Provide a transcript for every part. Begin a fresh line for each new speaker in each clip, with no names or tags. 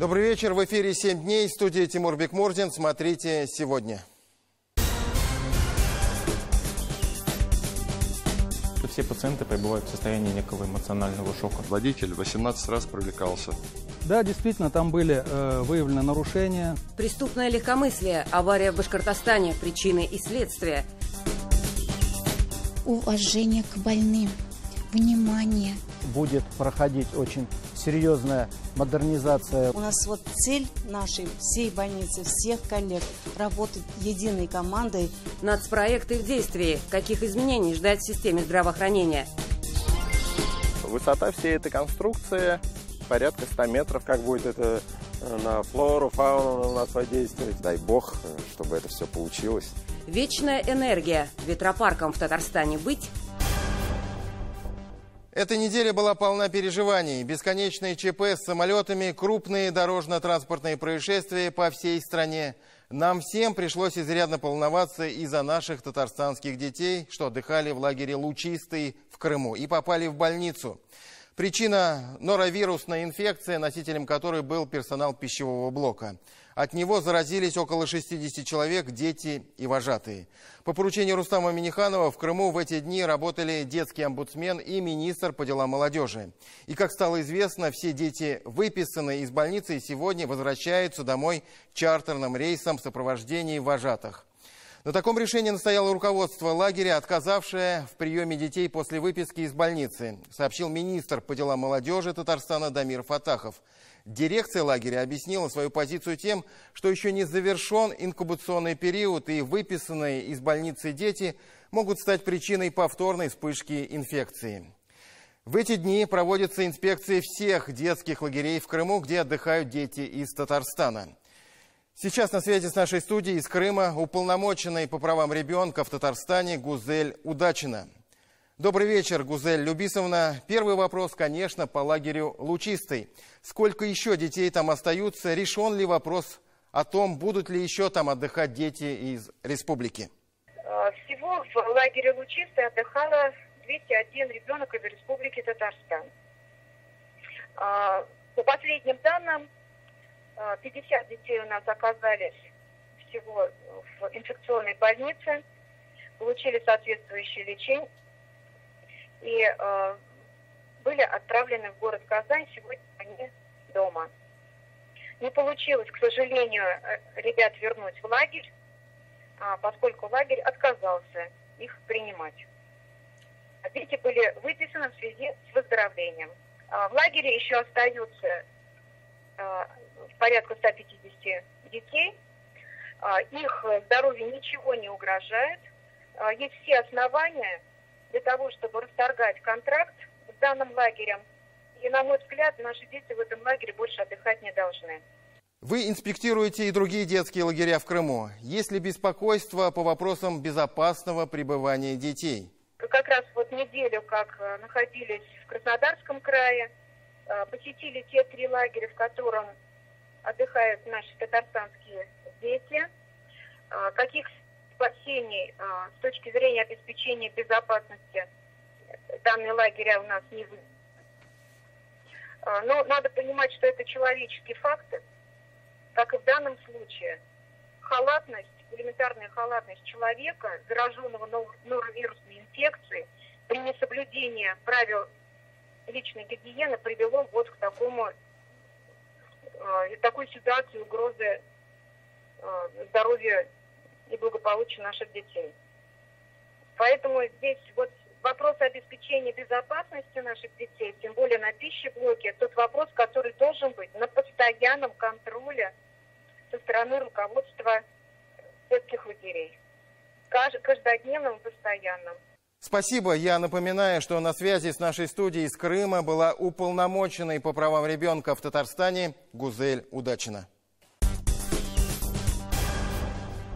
Добрый вечер. В эфире «7 дней». В студии Тимур Бекмурдин. Смотрите сегодня.
Все пациенты пребывают в состоянии некого эмоционального шока.
Водитель 18 раз привлекался.
Да, действительно, там были выявлены нарушения.
Преступное легкомыслие, авария в Башкортостане, причины и следствия.
Уважение к больным, внимание.
Будет проходить очень серьезная модернизация.
У нас вот цель нашей всей больницы, всех коллег, работать единой командой.
Нацпроекты в действии. Каких изменений ждать в системе здравоохранения?
Высота всей этой конструкции порядка 100 метров. Как будет это на флору, фауну у нас воздействовать? Дай бог, чтобы это все получилось.
Вечная энергия. Ветропарком в Татарстане быть?
Эта неделя была полна переживаний. Бесконечные ЧП с самолетами, крупные дорожно-транспортные происшествия по всей стране. Нам всем пришлось изрядно волноваться из-за наших татарстанских детей, что отдыхали в лагере «Лучистый» в Крыму и попали в больницу. Причина – норовирусная инфекция, носителем которой был персонал пищевого блока. От него заразились около 60 человек, дети и вожатые. По поручению Рустама Минниханова в Крыму в эти дни работали детский омбудсмен и министр по делам молодежи. И, как стало известно, все дети, выписанные из больницы, сегодня возвращаются домой чартерным рейсом в сопровождении вожатых. На таком решении настояло руководство лагеря, отказавшее в приеме детей после выписки из больницы, сообщил министр по делам молодежи Татарстана Дамир Фатахов. Дирекция лагеря объяснила свою позицию тем, что еще не завершен инкубационный период, и выписанные из больницы дети могут стать причиной повторной вспышки инфекции. В эти дни проводятся инспекции всех детских лагерей в Крыму, где отдыхают дети из Татарстана. Сейчас на связи с нашей студией из Крыма уполномоченный по правам ребенка в Татарстане Гузель Удачина. Добрый вечер, Гузель Любисовна. Первый вопрос, конечно, по лагерю «Лучистый». Сколько еще детей там остаются? Решен ли вопрос о том, будут ли еще там отдыхать дети из республики?
Всего в лагере «Лучистый» отдыхало 201 ребенок из республики Татарстан. По последним данным, 50 детей у нас оказались всего в инфекционной больнице, получили соответствующее лечение и были отправлены в город Казань. Сегодня они дома. Не получилось, к сожалению, ребят вернуть в лагерь, поскольку лагерь отказался их принимать. Дети были выписаны в связи с выздоровлением. В лагере еще остаются порядка 150 детей. Их здоровью ничего не угрожает. Есть все основания для того, чтобы расторгать контракт с данным лагерем. И, на мой взгляд, наши дети в этом лагере больше отдыхать не должны.
Вы инспектируете и другие детские лагеря в Крыму. Есть ли беспокойство по вопросам безопасного пребывания детей?
Как раз вот неделю, как находились в Краснодарском крае, посетили те 3 лагеря, в котором отдыхают наши татарстанские дети. Каких спасений с точки зрения обеспечения безопасности данные лагеря у нас не выявлены. Но надо понимать, что это человеческие факты. Как и в данном случае, халатность, элементарная халатность человека, зараженного норовирусной инфекцией, при несоблюдении правил личной гигиены привело вот к такой ситуации угрозы здоровью и благополучию наших детей. Поэтому здесь вот вопрос обеспечения безопасности наших детей, тем более на пищеблоке, тот вопрос, который должен быть на постоянном контроле со стороны руководства детских лагерей. Каждодневным и постоянным.
Спасибо. Я напоминаю, что на связи с нашей студией из Крыма была уполномоченный по правам ребенка в Татарстане Гузель Удачина.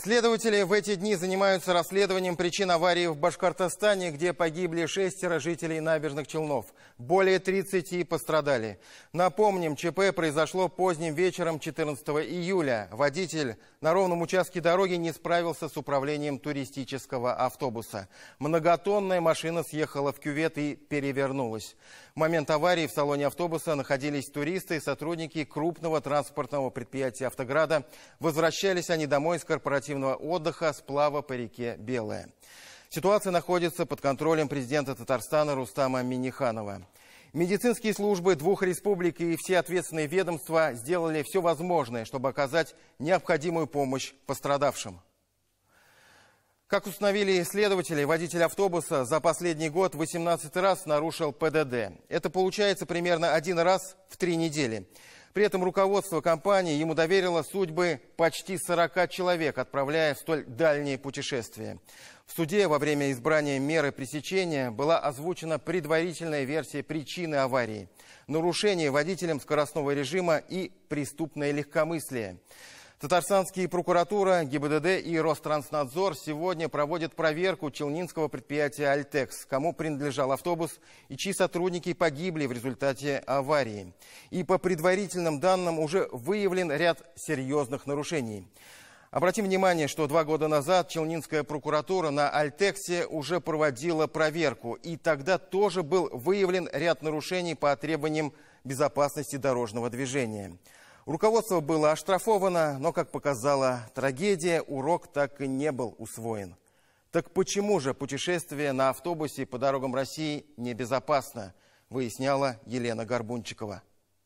Следователи в эти дни занимаются расследованием причин аварии в Башкортостане, где погибли 6 жителей Набережных Челнов. Более 30 пострадали. Напомним, ЧП произошло поздним вечером 14 июля. Водитель на ровном участке дороги не справился с управлением туристического автобуса. Многотонная машина съехала в кювет и перевернулась. В момент аварии в салоне автобуса находились туристы и сотрудники крупного транспортного предприятия «Автограда». Возвращались они домой с корпоративного отдыха сплава по реке Белая. Ситуация находится под контролем президента Татарстана Рустама Минниханова. Медицинские службы двух республик и все ответственные ведомства сделали все возможное, чтобы оказать необходимую помощь пострадавшим. Как установили следователи, водитель автобуса за последний год 18 раз нарушил ПДД. Это получается примерно 1 раз в 3 недели. При этом руководство компании ему доверило судьбы почти 40 человек, отправляя в столь дальние путешествия. В суде во время избрания меры пресечения была озвучена предварительная версия причины аварии: нарушение водителем скоростного режима и преступное легкомыслие. Татарстанские прокуратура, ГИБДД и Ространснадзор сегодня проводят проверку челнинского предприятия «Альтекс», кому принадлежал автобус и чьи сотрудники погибли в результате аварии. И по предварительным данным уже выявлен ряд серьезных нарушений. Обратим внимание, что 2 года назад челнинская прокуратура на «Альтексе» уже проводила проверку. И тогда тоже был выявлен ряд нарушений по требованиям безопасности дорожного движения. Руководство было оштрафовано, но, как показала трагедия, урок так и не был усвоен. Так почему же путешествие на автобусе по дорогам России небезопасно, выясняла Елена Горбунчикова.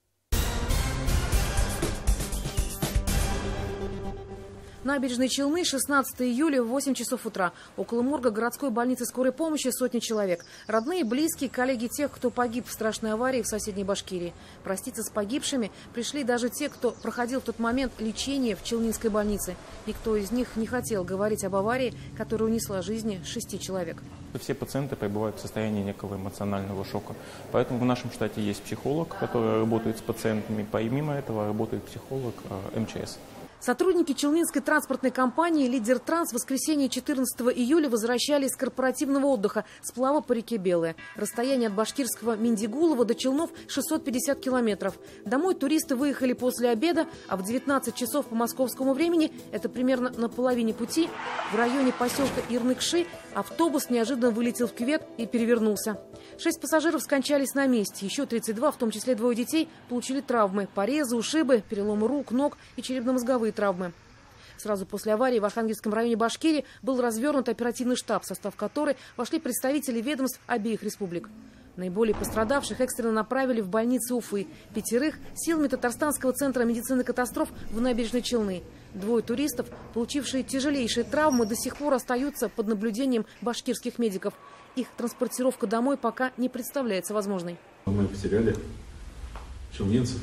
Набережные Челны, 16 июля, 8 часов утра. Около морга городской больницы скорой помощи сотни человек. Родные, близкие, коллеги тех, кто погиб в страшной аварии в соседней Башкирии. Проститься с погибшими пришли даже те, кто проходил в тот момент лечение в Челнинской больнице. Никто из них не хотел говорить об аварии, которая унесла жизни 6 человек.
Все пациенты пребывают в состоянии некого эмоционального шока. Поэтому в нашем штате есть психолог, который работает с пациентами. Помимо этого работает психолог МЧС.
Сотрудники Челнинской транспортной компании «Лидер Транс» в воскресенье 14 июля возвращались с корпоративного отдыха сплава по реке Белая. Расстояние от башкирского Миндигулова до Челнов 650 километров. Домой туристы выехали после обеда, а в 19 часов по московскому времени, это примерно на половине пути, в районе поселка Ирныкши автобус неожиданно вылетел в кювет и перевернулся. 6 пассажиров скончались на месте. Еще 32, в том числе 2 детей, получили травмы: порезы, ушибы, переломы рук, ног и черепно-мозговые травмы. Сразу после аварии в Архангельском районе Башкирии был развернут оперативный штаб, в состав которой вошли представители ведомств обеих республик. Наиболее пострадавших экстренно направили в больницы Уфы. 5 силами Татарстанского центра медицины катастроф в Набережной Челны. 2 туристов, получившие тяжелейшие травмы, до сих пор остаются под наблюдением башкирских медиков. Их транспортировка домой пока не представляется возможной.
Мы потеряли челнинцев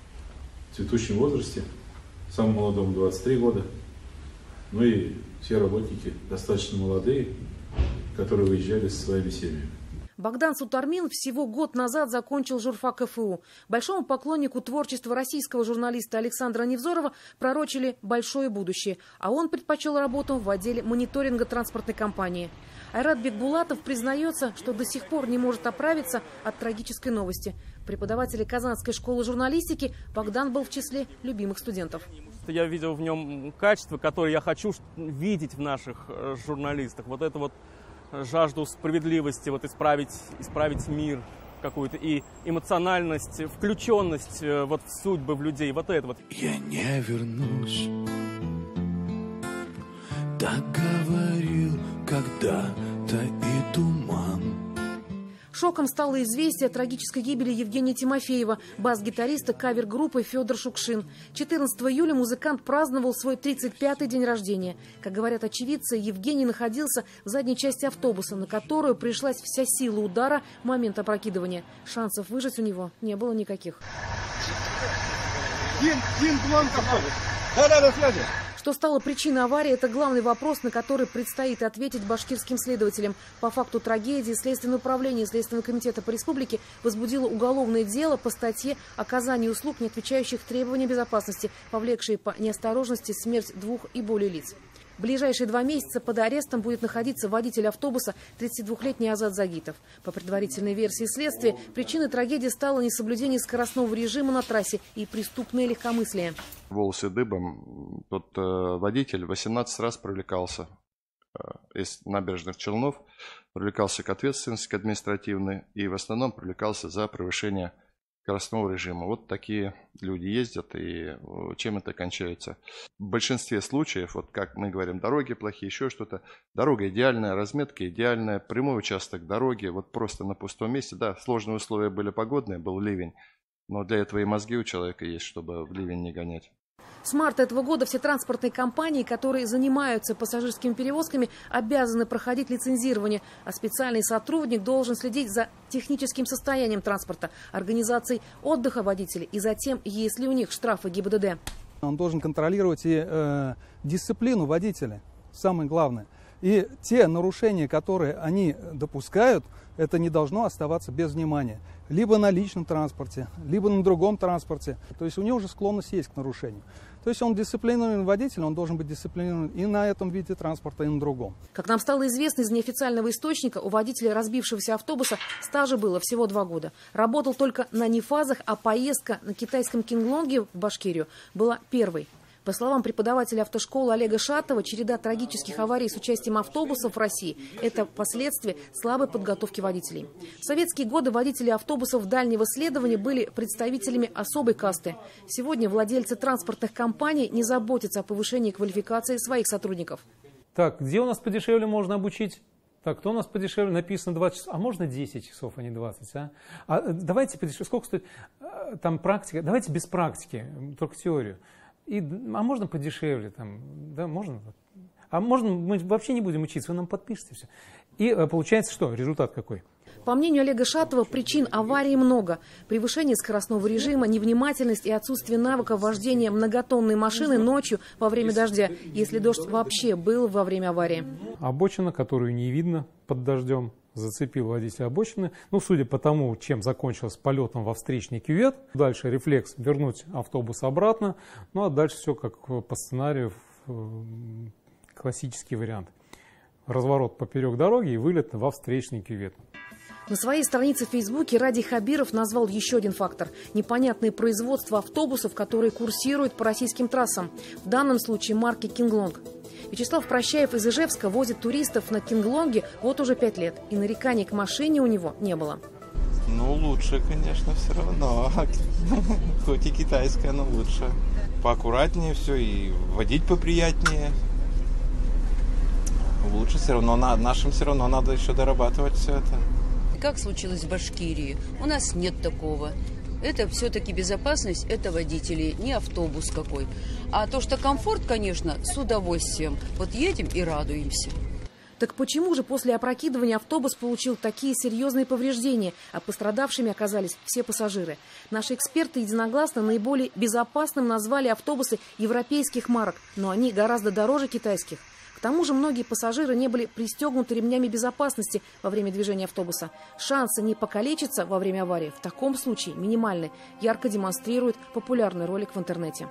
в цветущем возрасте, самому молодому 23 года. Ну и все работники достаточно молодые, которые выезжали со своими семьями.
Богдан Сутармин всего год назад закончил журфак КФУ. Большому поклоннику творчества российского журналиста Александра Невзорова пророчили большое будущее, а он предпочел работу в отделе мониторинга транспортной компании. Айрат Бекбулатов признается, что до сих пор не может оправиться от трагической новости. Преподаватель Казанской школы журналистики Богдан был в числе любимых студентов.
Я видел в нем качества, которые я хочу видеть в наших журналистах. Вот это вот жажду справедливости, вот исправить мир какую-то, и эмоциональность, включенность вот в судьбы, в людей, вот это вот.
Я не вернусь, так говорил когда-то и туман.
Шоком стало известие о трагической гибели Евгения Тимофеева, бас-гитариста кавер-группы «Федор Шукшин». 14 июля музыкант праздновал свой 35-й день рождения. Как говорят очевидцы, Евгений находился в задней части автобуса, на которую пришлась вся сила удара в момент опрокидывания. Шансов выжить у него не было никаких. Что стало причиной аварии, это главный вопрос, на который предстоит ответить башкирским следователям. По факту трагедии Следственное управление Следственного комитета по республике возбудило уголовное дело по статье «Оказание услуг, не отвечающих требованиям безопасности, повлекшей по неосторожности смерть 2 и более лиц». В ближайшие 2 месяца под арестом будет находиться водитель автобуса 32-летний Азат Загитов. По предварительной версии следствия, причиной трагедии стало несоблюдение скоростного режима на трассе и преступное легкомыслие.
Волосы дыбом. Тот водитель 18 раз привлекался из набережных Челнов, привлекался к ответственности, к административной, и в основном привлекался за превышение скоростного режима. Вот такие люди ездят, и чем это кончается? В большинстве случаев, вот как мы говорим, дороги плохие, еще что-то. Дорога идеальная, разметка идеальная, прямой участок дороги, вот просто на пустом месте. Да, сложные условия были погодные, был ливень, но для этого и мозги у человека есть, чтобы в ливень не гонять.
С марта этого года все транспортные компании, которые занимаются пассажирскими перевозками, обязаны проходить лицензирование, а специальный сотрудник должен следить за техническим состоянием транспорта, организацией отдыха водителей и затем, есть ли у них штрафы ГИБДД.
Он должен контролировать и дисциплину водителя, самое главное. И те нарушения, которые они допускают, это не должно оставаться без внимания. Либо на личном транспорте, либо на другом транспорте. То есть у него уже склонность есть к нарушению. То есть он дисциплинированный водитель, он должен быть дисциплинирован и на этом виде транспорта, и на другом.
Как нам стало известно из неофициального источника, у водителя разбившегося автобуса стажа было всего 2 года. Работал только на нефазах, а поездка на китайском Кинглонге в Башкирию была первой. По словам преподавателя автошколы Олега Шатова, череда трагических аварий с участием автобусов в России – это последствия слабой подготовки водителей. В советские годы водители автобусов дальнего следования были представителями особой касты. Сегодня владельцы транспортных компаний не заботятся о повышении квалификации своих сотрудников.
Так, где у нас подешевле можно обучить? Так, кто у нас подешевле? Написано 20 часов. А можно 10 часов, а не 20, а? Давайте подешевле. Сколько стоит там практика? Давайте без практики, только теорию. А можно подешевле, там, да, можно. А можно, мы вообще не будем учиться, вы нам подпишете все. И получается что? Результат какой?
По мнению Олега Шатова, причин аварии много. Превышение скоростного режима, невнимательность и отсутствие навыков вождения многотонной машины ночью во время дождя, если дождь вообще был во время аварии.
Обочина, которую не видно под дождем, зацепил водителя обочины. Ну, судя по тому, чем закончилось полетом во встречный кювет. Дальше рефлекс вернуть автобус обратно. Ну, а дальше все как по сценарию, классический вариант. Разворот поперек дороги и вылет во встречный кювет.
На своей странице в Фейсбуке Ради Хабиров назвал еще один фактор – непонятное производство автобусов, которые курсируют по российским трассам. В данном случае марки «Кинглонг». Вячеслав Прощаев из Ижевска возит туристов на «Кинглонге» вот уже 5 лет. И нареканий к машине у него не было.
Ну, лучше, конечно, все равно. Хоть и китайская, но лучше. Поаккуратнее все и водить поприятнее. Лучше все равно, нашим все равно надо еще дорабатывать все это.
Как случилось в Башкирии? У нас нет такого. Это все-таки безопасность, это водители, не автобус какой. А то, что комфорт, конечно, с удовольствием. Вот едем и радуемся.
Так почему же после опрокидывания автобус получил такие серьезные повреждения, а пострадавшими оказались все пассажиры? Наши эксперты единогласно наиболее безопасным назвали автобусы европейских марок, но они гораздо дороже китайских. К тому же многие пассажиры не были пристегнуты ремнями безопасности во время движения автобуса. Шансы не покалечиться во время аварии в таком случае минимальны, ярко демонстрирует популярный ролик в интернете.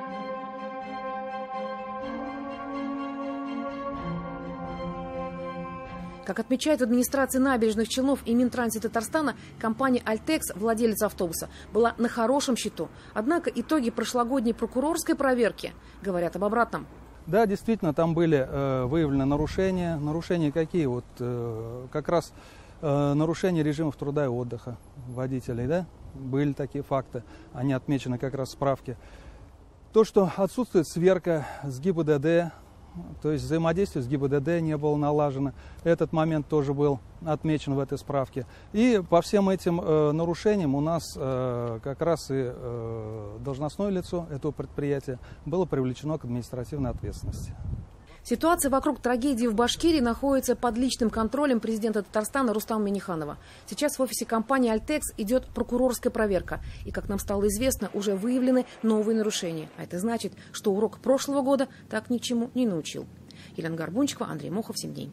Как отмечают в администрации набережных Челнов и Минтрансе Татарстана, компания «Альтекс», владелец автобуса, была на хорошем счету. Однако итоги прошлогодней прокурорской проверки говорят об обратном.
Да, действительно, там были выявлены нарушения. Нарушения какие? Вот как раз нарушения режимов труда и отдыха водителей, да? Были такие факты, они отмечены как раз в справке. То, что отсутствует сверка с ГИБДД, то есть взаимодействие с ГИБДД не было налажено. Этот момент тоже был отмечен в этой справке. И по всем этим нарушениям у нас как раз и должностное лицо этого предприятия было привлечено к административной ответственности.
Ситуация вокруг трагедии в Башкирии находится под личным контролем президента Татарстана Рустама Минниханова. Сейчас в офисе компании «Альтекс» идет прокурорская проверка. И, как нам стало известно, уже выявлены новые нарушения. А это значит, что урок прошлого года так ни к чему не научил. Елена Горбунчикова, Андрей Мохов, 7 дней.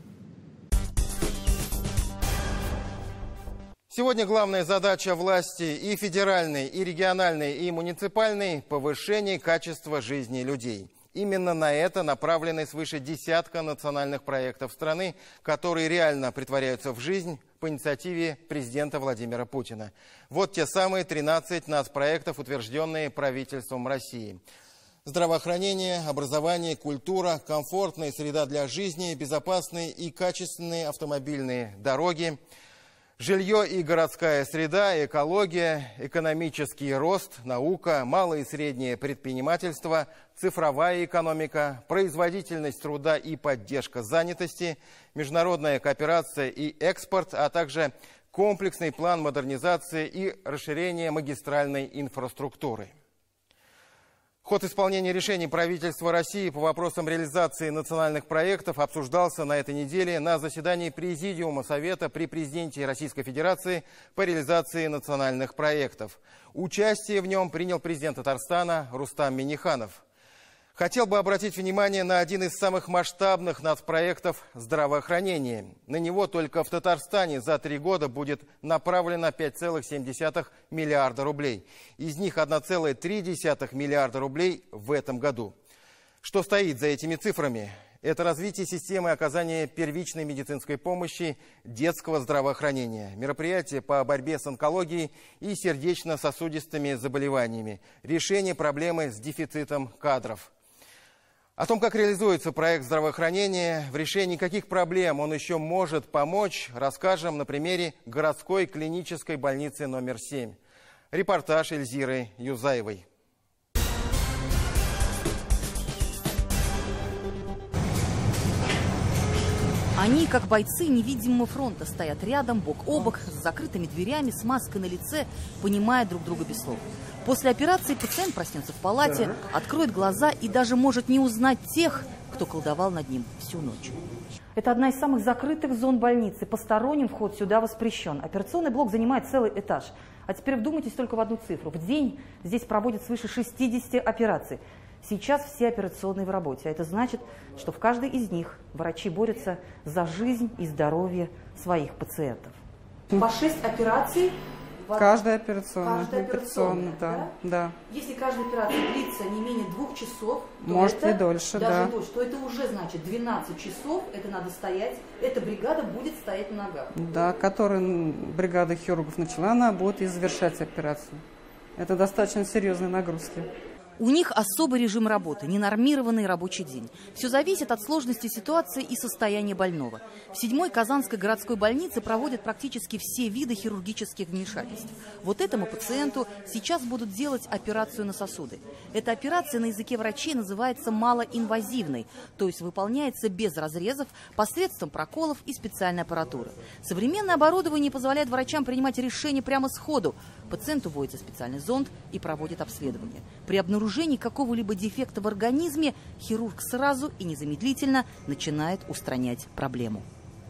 Сегодня главная задача власти и федеральной, и региональной, и муниципальной – повышение качества жизни людей. Именно на это направлены свыше десятка национальных проектов страны, которые реально претворяются в жизнь по инициативе президента Владимира Путина. Вот те самые 13 нацпроектов, утвержденные правительством России. Здравоохранение, образование, культура, комфортная среда для жизни, безопасные и качественные автомобильные дороги, жилье и городская среда, экология, экономический рост, наука, малое и среднее предпринимательство, цифровая экономика, производительность труда и поддержка занятости, международная кооперация и экспорт, а также комплексный план модернизации и расширения магистральной инфраструктуры. Ход исполнения решений правительства России по вопросам реализации национальных проектов обсуждался на этой неделе на заседании Президиума Совета при президенте Российской Федерации по реализации национальных проектов. Участие в нем принял президент Татарстана Рустам Минниханов. Хотел бы обратить внимание на один из самых масштабных нацпроектов здравоохранения. На него только в Татарстане за 3 года будет направлено 5,7 миллиарда рублей. Из них 1,3 миллиарда рублей в этом году. Что стоит за этими цифрами? Это развитие системы оказания первичной медицинской помощи детского здравоохранения, мероприятия по борьбе с онкологией и сердечно-сосудистыми заболеваниями, решение проблемы с дефицитом кадров. О том, как реализуется проект здравоохранения, в решении каких проблем он еще может помочь, расскажем на примере городской клинической больницы номер 7. Репортаж Эльзиры Юзаевой.
Они, как бойцы невидимого фронта, стоят рядом, бок о бок, с закрытыми дверями, с маской на лице, понимая друг друга без слов. После операции пациент проснется в палате, откроет глаза и даже может не узнать тех, кто колдовал над ним всю ночь.
Это одна из самых закрытых зон больницы. Посторонним вход сюда воспрещен. Операционный блок занимает целый этаж. А теперь вдумайтесь только в одну цифру. В день здесь проводят свыше 60 операций. Сейчас все операционные в работе. А это значит, что в каждой из них врачи борются за жизнь и здоровье своих пациентов. По 6 операций.
Каждая операционная, да.
Если каждая операция длится не менее 2 часов, то
может
это,
и дольше,
даже дольше, то это уже значит 12 часов, это надо стоять, эта бригада будет стоять на ногах.
Да, которую бригада хирургов начала, она будет и завершать операцию. Это достаточно серьезные нагрузки.
У них особый режим работы, ненормированный рабочий день. Все зависит от сложности ситуации и состояния больного. В 7-й Казанской городской больнице проводят практически все виды хирургических вмешательств. Вот этому пациенту сейчас будут делать операцию на сосуды. Эта операция на языке врачей называется малоинвазивной, то есть выполняется без разрезов, посредством проколов и специальной аппаратуры. Современное оборудование позволяет врачам принимать решения прямо сходу. Пациенту вводится специальный зонд и проводит обследование. При обнаружении какого-либо дефекта в организме хирург сразу и незамедлительно начинает устранять проблему.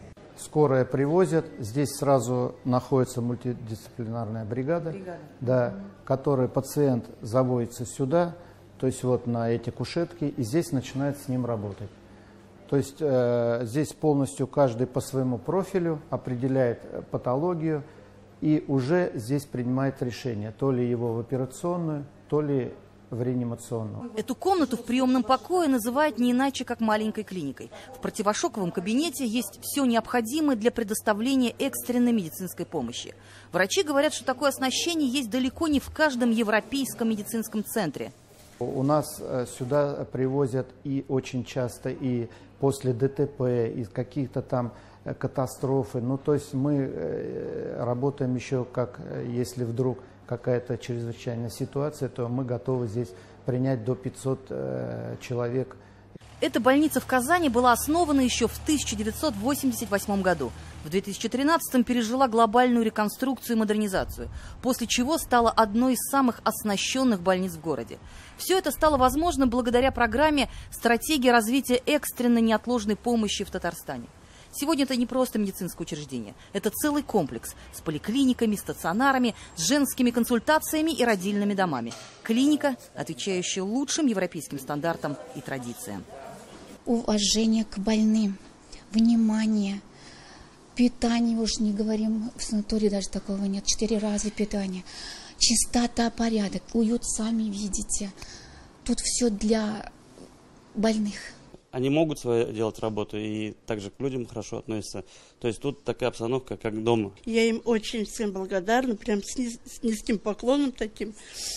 Скорая привозят, здесь сразу находится мультидисциплинарная бригада. Да, которой пациент заводится сюда, то есть вот на эти кушетки, и здесь начинает с ним работать. То есть здесь полностью каждый по своему профилю определяет патологию, и уже здесь принимает решение, то ли его в операционную, то ли в реанимационную.
Эту комнату в приемном покое называют не иначе, как маленькой клиникой. В противошоковом кабинете есть все необходимое для предоставления экстренной медицинской помощи. Врачи говорят, что такое оснащение есть далеко не в каждом европейском медицинском центре.
У нас сюда привозят и очень часто и после ДТП, и каких-то там катастрофы. Ну, то есть мы работаем еще как, если вдруг какая-то чрезвычайная ситуация, то мы готовы здесь принять до 500 человек.
Эта больница в Казани была основана еще в 1988 году. В 2013-м пережила глобальную реконструкцию и модернизацию, после чего стала одной из самых оснащенных больниц в городе. Все это стало возможно благодаря программе «Стратегия развития экстренной неотложной помощи в Татарстане». Сегодня это не просто медицинское учреждение. Это целый комплекс с поликлиниками, стационарами, с женскими консультациями и родильными домами. Клиника, отвечающая лучшим европейским стандартам и традициям.
Уважение к больным, внимание, питание, уж не говорим, в санатории даже такого нет, 4 раза питание. Чистота, порядок, уют, сами видите. Тут все для больных.
Они могут свою делать работу и также к людям хорошо относятся. То есть тут такая обстановка, как дома.
Я им очень всем благодарна, прям с низким поклоном таким.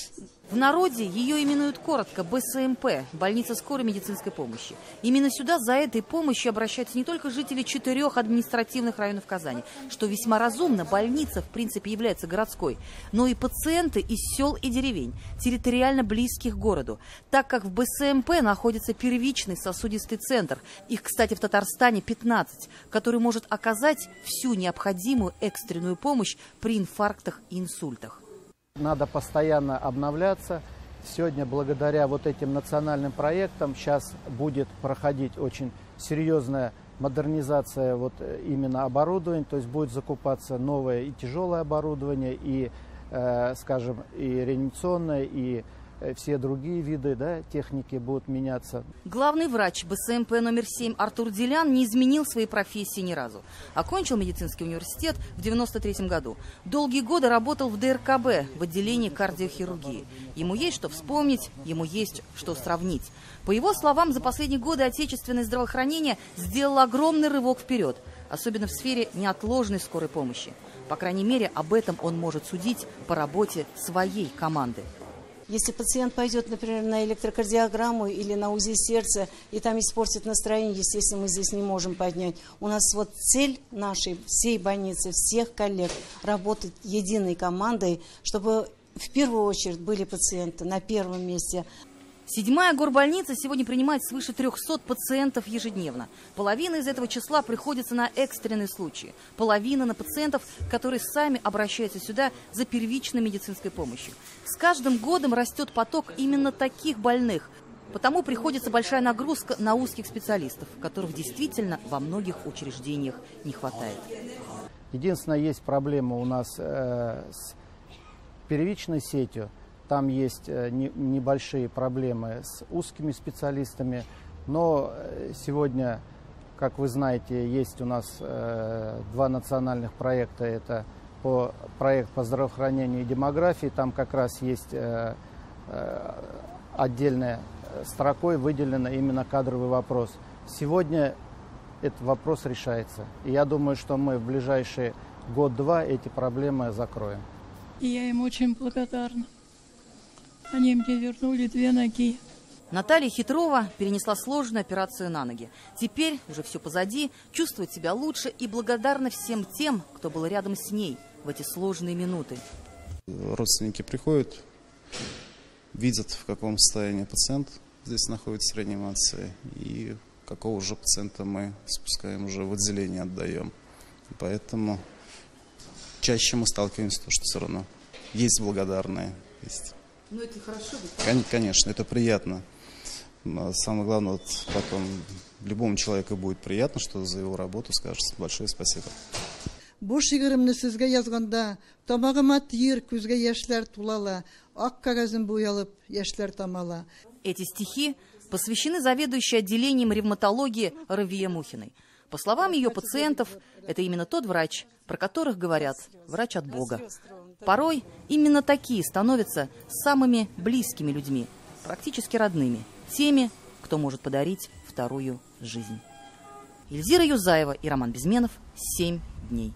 В народе ее именуют коротко БСМП – больница скорой медицинской помощи. Именно сюда за этой помощью обращаются не только жители 4 административных районов Казани, что весьма разумно, больница в принципе является городской, но и пациенты из сел и деревень, территориально близких к городу, так как в БСМП находится первичный сосудистый центр, их, кстати, в Татарстане 15, который может оказать всю необходимую экстренную помощь при инфарктах и инсультах.
Надо постоянно обновляться. Сегодня благодаря вот этим национальным проектам сейчас будет проходить очень серьезная модернизация вот именно оборудования, то есть будет закупаться новое и тяжелое оборудование, и, скажем, и реанимационное, и все другие виды, да, техники будут меняться.
Главный врач БСМП номер 7 Артур Делян не изменил своей профессии ни разу. Окончил медицинский университет в 1993 году. Долгие годы работал в ДРКБ в отделении кардиохирургии. Ему есть что вспомнить, ему есть что сравнить. По его словам, за последние годы отечественное здравоохранение сделало огромный рывок вперед, особенно в сфере неотложной скорой помощи. По крайней мере, об этом он может судить по работе своей команды.
Если пациент пойдет, например, на электрокардиограмму или на УЗИ сердца, и там испортит настроение, естественно, мы здесь не можем поднять. У нас вот цель нашей всей больницы, всех коллег, работать единой командой, чтобы в первую очередь были пациенты на первом месте.
7-я горбольница сегодня принимает свыше 300 пациентов ежедневно. Половина из этого числа приходится на экстренные случаи. Половина на пациентов, которые сами обращаются сюда за первичной медицинской помощью. С каждым годом растет поток именно таких больных. Потому приходится большая нагрузка на узких специалистов, которых действительно во многих учреждениях не хватает.
Единственное, есть проблема у нас с первичной сетью. Там есть небольшие проблемы с узкими специалистами, но сегодня, как вы знаете, есть у нас 2 национальных проекта. Это проект по здравоохранению и демографии. Там как раз есть отдельной строкой выделено именно кадровый вопрос. Сегодня этот вопрос решается. И я думаю, что мы в ближайшие год-два эти проблемы закроем.
И я им очень благодарна. Они мне вернули 2 ноги.
Наталья Хитрова перенесла сложную операцию на ноги. Теперь уже все позади, чувствует себя лучше и благодарна всем тем, кто был рядом с ней в эти сложные минуты.
Родственники приходят, видят, в каком состоянии пациент здесь находится в реанимации, и какого же пациента мы спускаем уже в отделение, отдаем. Поэтому чаще мы сталкиваемся с тем, что все равно есть благодарные. Есть.
Ну это хорошо, да?
Конечно, это приятно. Самое главное, вот потом любому человеку будет приятно, что за его работу скажет большое спасибо.
Бош игірімні сізге язғанда, тамағыма тиер, көзге яшьләр тулала, ак кагазым буялып, яшьләр тамала.
Эти стихи посвящены заведующей отделением ревматологии Равие Мухиной. По словам ее пациентов, это именно тот врач, про которых говорят «врач от Бога». Порой именно такие становятся самыми близкими людьми, практически родными, теми, кто может подарить вторую жизнь. Эльзира Юзаева и Роман Безменов. 7 дней.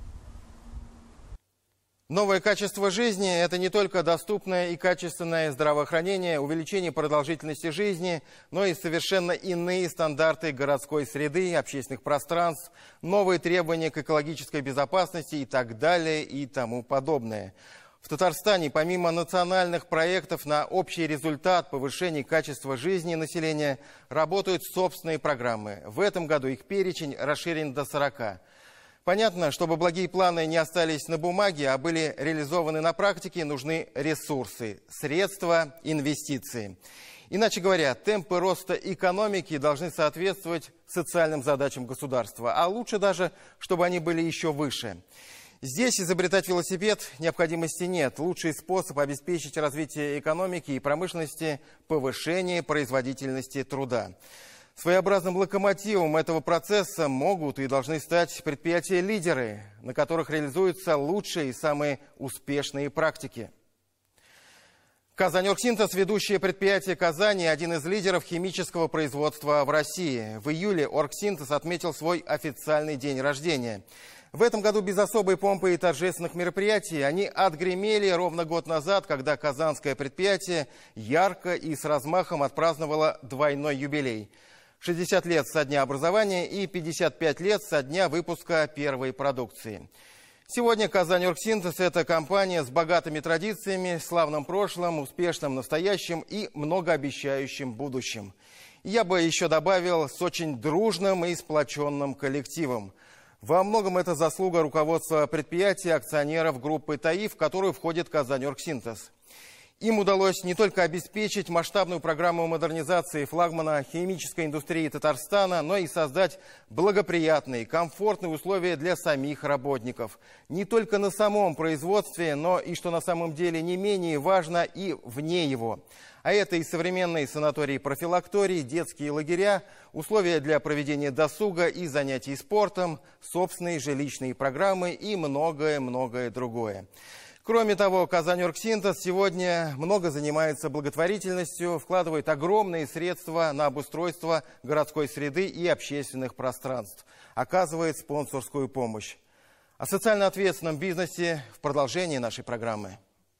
Новое качество жизни – это не только доступное и качественное здравоохранение, увеличение продолжительности жизни, но и совершенно иные стандарты городской среды, общественных пространств, новые требования к экологической безопасности и так далее и тому подобное. В Татарстане помимо национальных проектов на общий результат повышения качества жизни населения работают собственные программы. В этом году их перечень расширен до 40. Понятно, чтобы благие планы не остались на бумаге, а были реализованы на практике, нужны ресурсы, средства, инвестиции. Иначе говоря, темпы роста экономики должны соответствовать социальным задачам государства, а лучше даже, чтобы они были еще выше. Здесь изобретать велосипед необходимости нет. Лучший способ обеспечить развитие экономики и промышленности – повышение производительности труда. Своеобразным локомотивом этого процесса могут и должны стать предприятия-лидеры, на которых реализуются лучшие и самые успешные практики. Казаньоргсинтез – ведущее предприятие Казани, один из лидеров химического производства в России. В июле Оргсинтез отметил свой официальный день рождения. В этом году без особой помпы и торжественных мероприятий они отгремели ровно год назад, когда казанское предприятие ярко и с размахом отпраздновало двойной юбилей. 60 лет со дня образования и 55 лет со дня выпуска первой продукции. Сегодня Казаньоргсинтез – это компания с богатыми традициями, славным прошлым, успешным настоящим и многообещающим будущим. Я бы еще добавил, с очень дружным и сплоченным коллективом. Во многом это заслуга руководства предприятия, акционеров группы ТАИ, в которую входит Казаньоргсинтез. Им удалось не только обеспечить масштабную программу модернизации флагмана химической индустрии Татарстана, но и создать благоприятные, комфортные условия для самих работников. Не только на самом производстве, но и, что на самом деле не менее важно, и вне его. А это и современные санатории-профилактории, детские лагеря, условия для проведения досуга и занятий спортом, собственные жилищные программы и многое-многое другое. Кроме того, Казаньоргсинтез сегодня много занимается благотворительностью, вкладывает огромные средства на обустройство городской среды и общественных пространств, оказывает спонсорскую помощь. О социально ответственном бизнесе в продолжении нашей программы.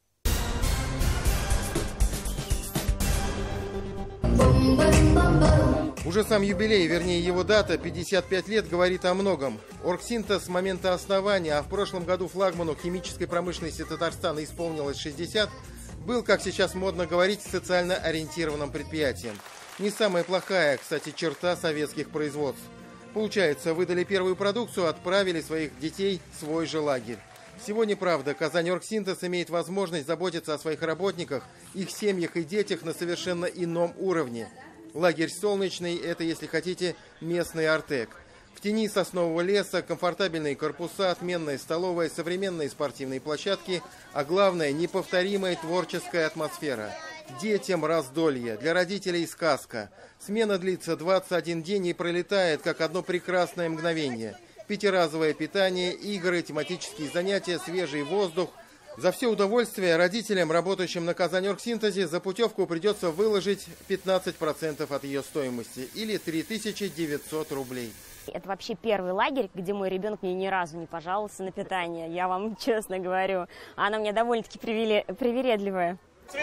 Уже сам юбилей, вернее его дата, 55 лет, говорит о многом. Оргсинтез с момента основания, а в прошлом году флагману химической промышленности Татарстана исполнилось 60, был, как сейчас модно говорить, социально ориентированным предприятием. Не самая плохая, кстати, черта советских производств. Получается, выдали первую продукцию, отправили своих детей в свой же лагерь. Сегодня, правда, Казаньоргсинтез имеет возможность заботиться о своих работниках, их семьях и детях на совершенно ином уровне. Лагерь «Солнечный» – это, если хотите, местный Артек. В тени соснового леса, комфортабельные корпуса, отменная столовая, современные спортивные площадки, а главное – неповторимая творческая атмосфера. Детям раздолье, для родителей сказка. Смена длится 21 день и пролетает, как одно прекрасное мгновение. Пятиразовое питание, игры, тематические занятия, свежий воздух. За все удовольствие родителям, работающим на Казаньоргсинтезе, за путевку придется выложить 15% от ее стоимости, или 3900 рублей.
Это вообще первый лагерь, где мой ребенок мне ни разу не пожаловался на питание, я вам честно говорю. Она у меня довольно-таки привередливая.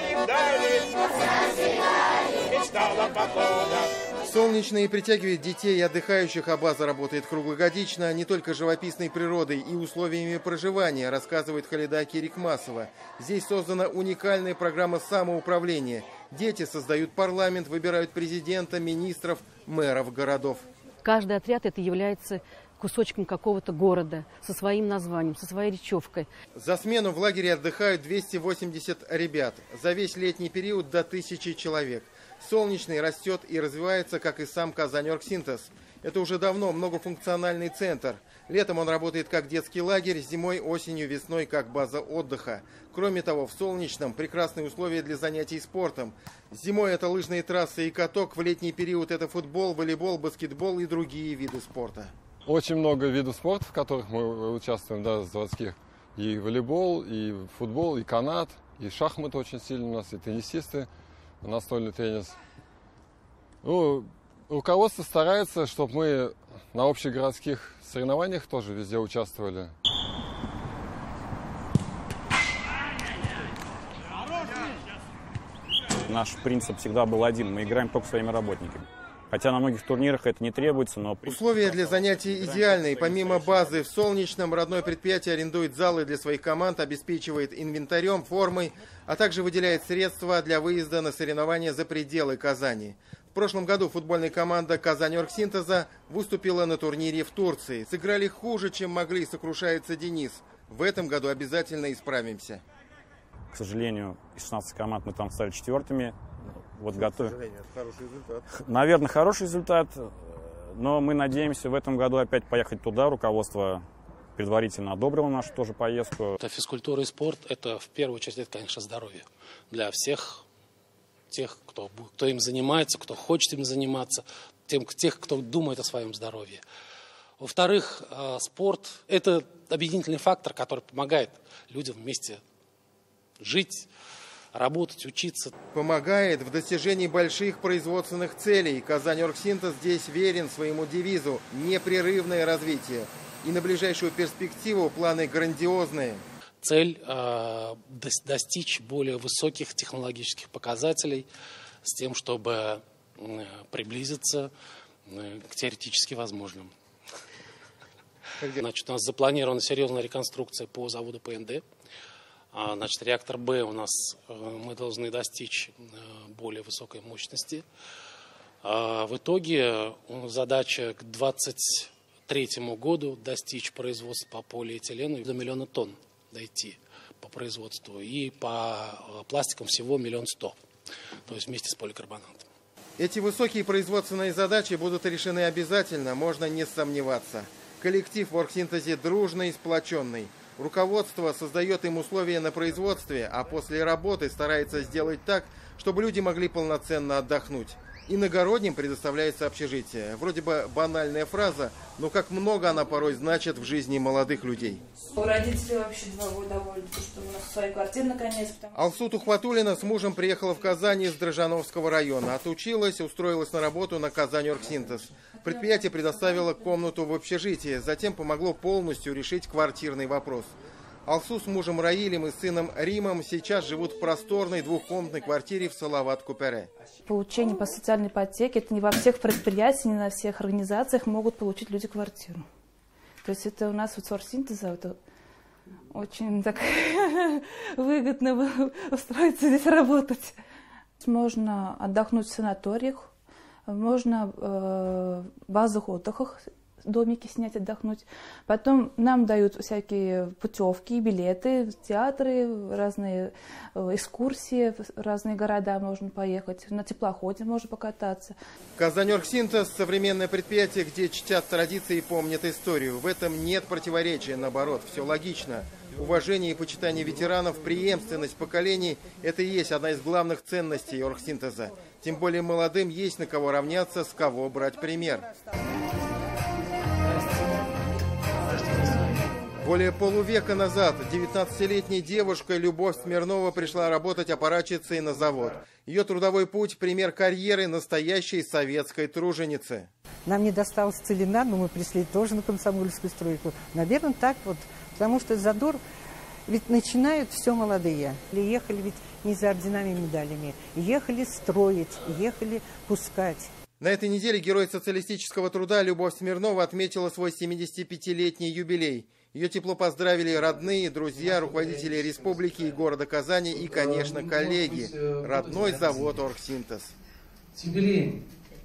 «Солнечный» притягивает детей и отдыхающих, а база работает круглогодично, не только живописной природой и условиями проживания, рассказывает Халида Кирикмасова. Здесь создана уникальная программа самоуправления. Дети создают парламент, выбирают президента, министров, мэров городов.
Каждый отряд это является кусочком какого-то города, со своим названием, со своей речевкой.
За смену в лагере отдыхают 280 ребят. За весь летний период до 1000 человек. «Солнечный» растет и развивается, как и сам Казаньоргсинтез. Это уже давно многофункциональный центр. Летом он работает как детский лагерь, зимой, осенью, весной как база отдыха. Кроме того, в «Солнечном» прекрасные условия для занятий спортом. Зимой это лыжные трассы и каток, в летний период это футбол, волейбол, баскетбол и другие виды спорта.
Очень много видов спорта, в которых мы участвуем, да, заводских. И волейбол, и футбол, и канат, и шахматы очень сильно у нас, и теннисисты, настольный теннис. Ну, руководство старается, чтобы мы на общегородских соревнованиях тоже везде участвовали.
Наш принцип всегда был один. Мы играем только своими работниками. Хотя на многих турнирах это не требуется, но...
Условия для занятий идеальные. Помимо базы в «Солнечном», родное предприятие арендует залы для своих команд, обеспечивает инвентарем, формой, а также выделяет средства для выезда на соревнования за пределы Казани. В прошлом году футбольная команда Казаньоргсинтеза выступила на турнире в Турции. Сыграли хуже, чем могли, сокрушается Денис. В этом году обязательно исправимся.
К сожалению, из 16 команд мы там стали 4-ми. Вот готовы.
К сожалению, это хороший результат.
Наверное, хороший результат, но мы надеемся в этом году опять поехать туда. Руководство предварительно одобрило нашу тоже поездку.
Это физкультура и спорт, это в первую очередь, это, конечно, здоровье. Для всех тех, кто им занимается, кто хочет им заниматься, тех, кто думает о своем здоровье. Во-вторых, спорт – это объединительный фактор, который помогает людям вместе жить, работать, учиться.
Помогает в достижении больших производственных целей. Казань-Оргсинтез здесь верен своему девизу «Непрерывное развитие». И на ближайшую перспективу планы грандиозные.
Цель достичь более высоких технологических показателей с тем, чтобы приблизиться к теоретически возможным. Значит, у нас запланирована серьезная реконструкция по заводу ПНД. Значит, реактор Б у нас мы должны достичь более высокой мощности. В итоге задача к 2023 году достичь производства по полиэтилену до 1 миллиона тонн дойти по производству. И по пластикам всего 1 100 000. То есть вместе с поликарбонатом.
Эти высокие производственные задачи будут решены обязательно, можно не сомневаться. Коллектив в Оргсинтезе дружный и сплоченный. Руководство создает им условия на производстве, а после работы старается сделать так, чтобы люди могли полноценно отдохнуть. Иногородним предоставляется общежитие. Вроде бы банальная фраза, но как много она порой значит в жизни молодых людей.
Родители вообще довольны, потому что у нас своя квартира наконец.
Алсу Тухватуллина с мужем приехала в Казань из Дрожжановского района. Отучилась, устроилась на работу на Казань-Оргсинтез. Предприятие предоставило комнату в общежитии, затем помогло полностью решить квартирный вопрос. Алсу с мужем Раилем и сыном Римом сейчас живут в просторной двухкомнатной квартире в Салават-Купере.
Получение по социальной ипотеке, это не во всех предприятиях, не на всех организациях могут получить люди квартиру. То есть это у нас вот с Оргсинтеза это очень так выгодно было устроиться здесь работать. Можно отдохнуть в санаториях, можно в базовых отдыхах домики снять, отдохнуть. Потом нам дают всякие путевки, билеты, театры, разные экскурсии, в разные города можно поехать, на теплоходе можно покататься.
Казань-Оргсинтез – современное предприятие, где чтят традиции и помнят историю. В этом нет противоречия, наоборот, все логично. Уважение и почитание ветеранов, преемственность поколений – это и есть одна из главных ценностей Оргсинтеза. Тем более молодым есть на кого равняться, с кого брать пример. Более полувека назад 19-летняя девушка Любовь Смирнова пришла работать аппаратчицей на завод. Ее трудовой путь – пример карьеры настоящей советской труженицы.
Нам не досталось Целина, но мы пришли тоже на комсомольскую стройку. Наверное, так вот, потому что задор, ведь начинают все молодые. Ехали ведь не за орденами и медалями, ехали строить, ехали пускать.
На этой неделе герой социалистического труда Любовь Смирнова отметила свой 75-летний юбилей. Ее тепло поздравили родные, друзья, руководители республики и города Казани и, конечно, коллеги. Родной завод Оргсинтез.
С юбилеем!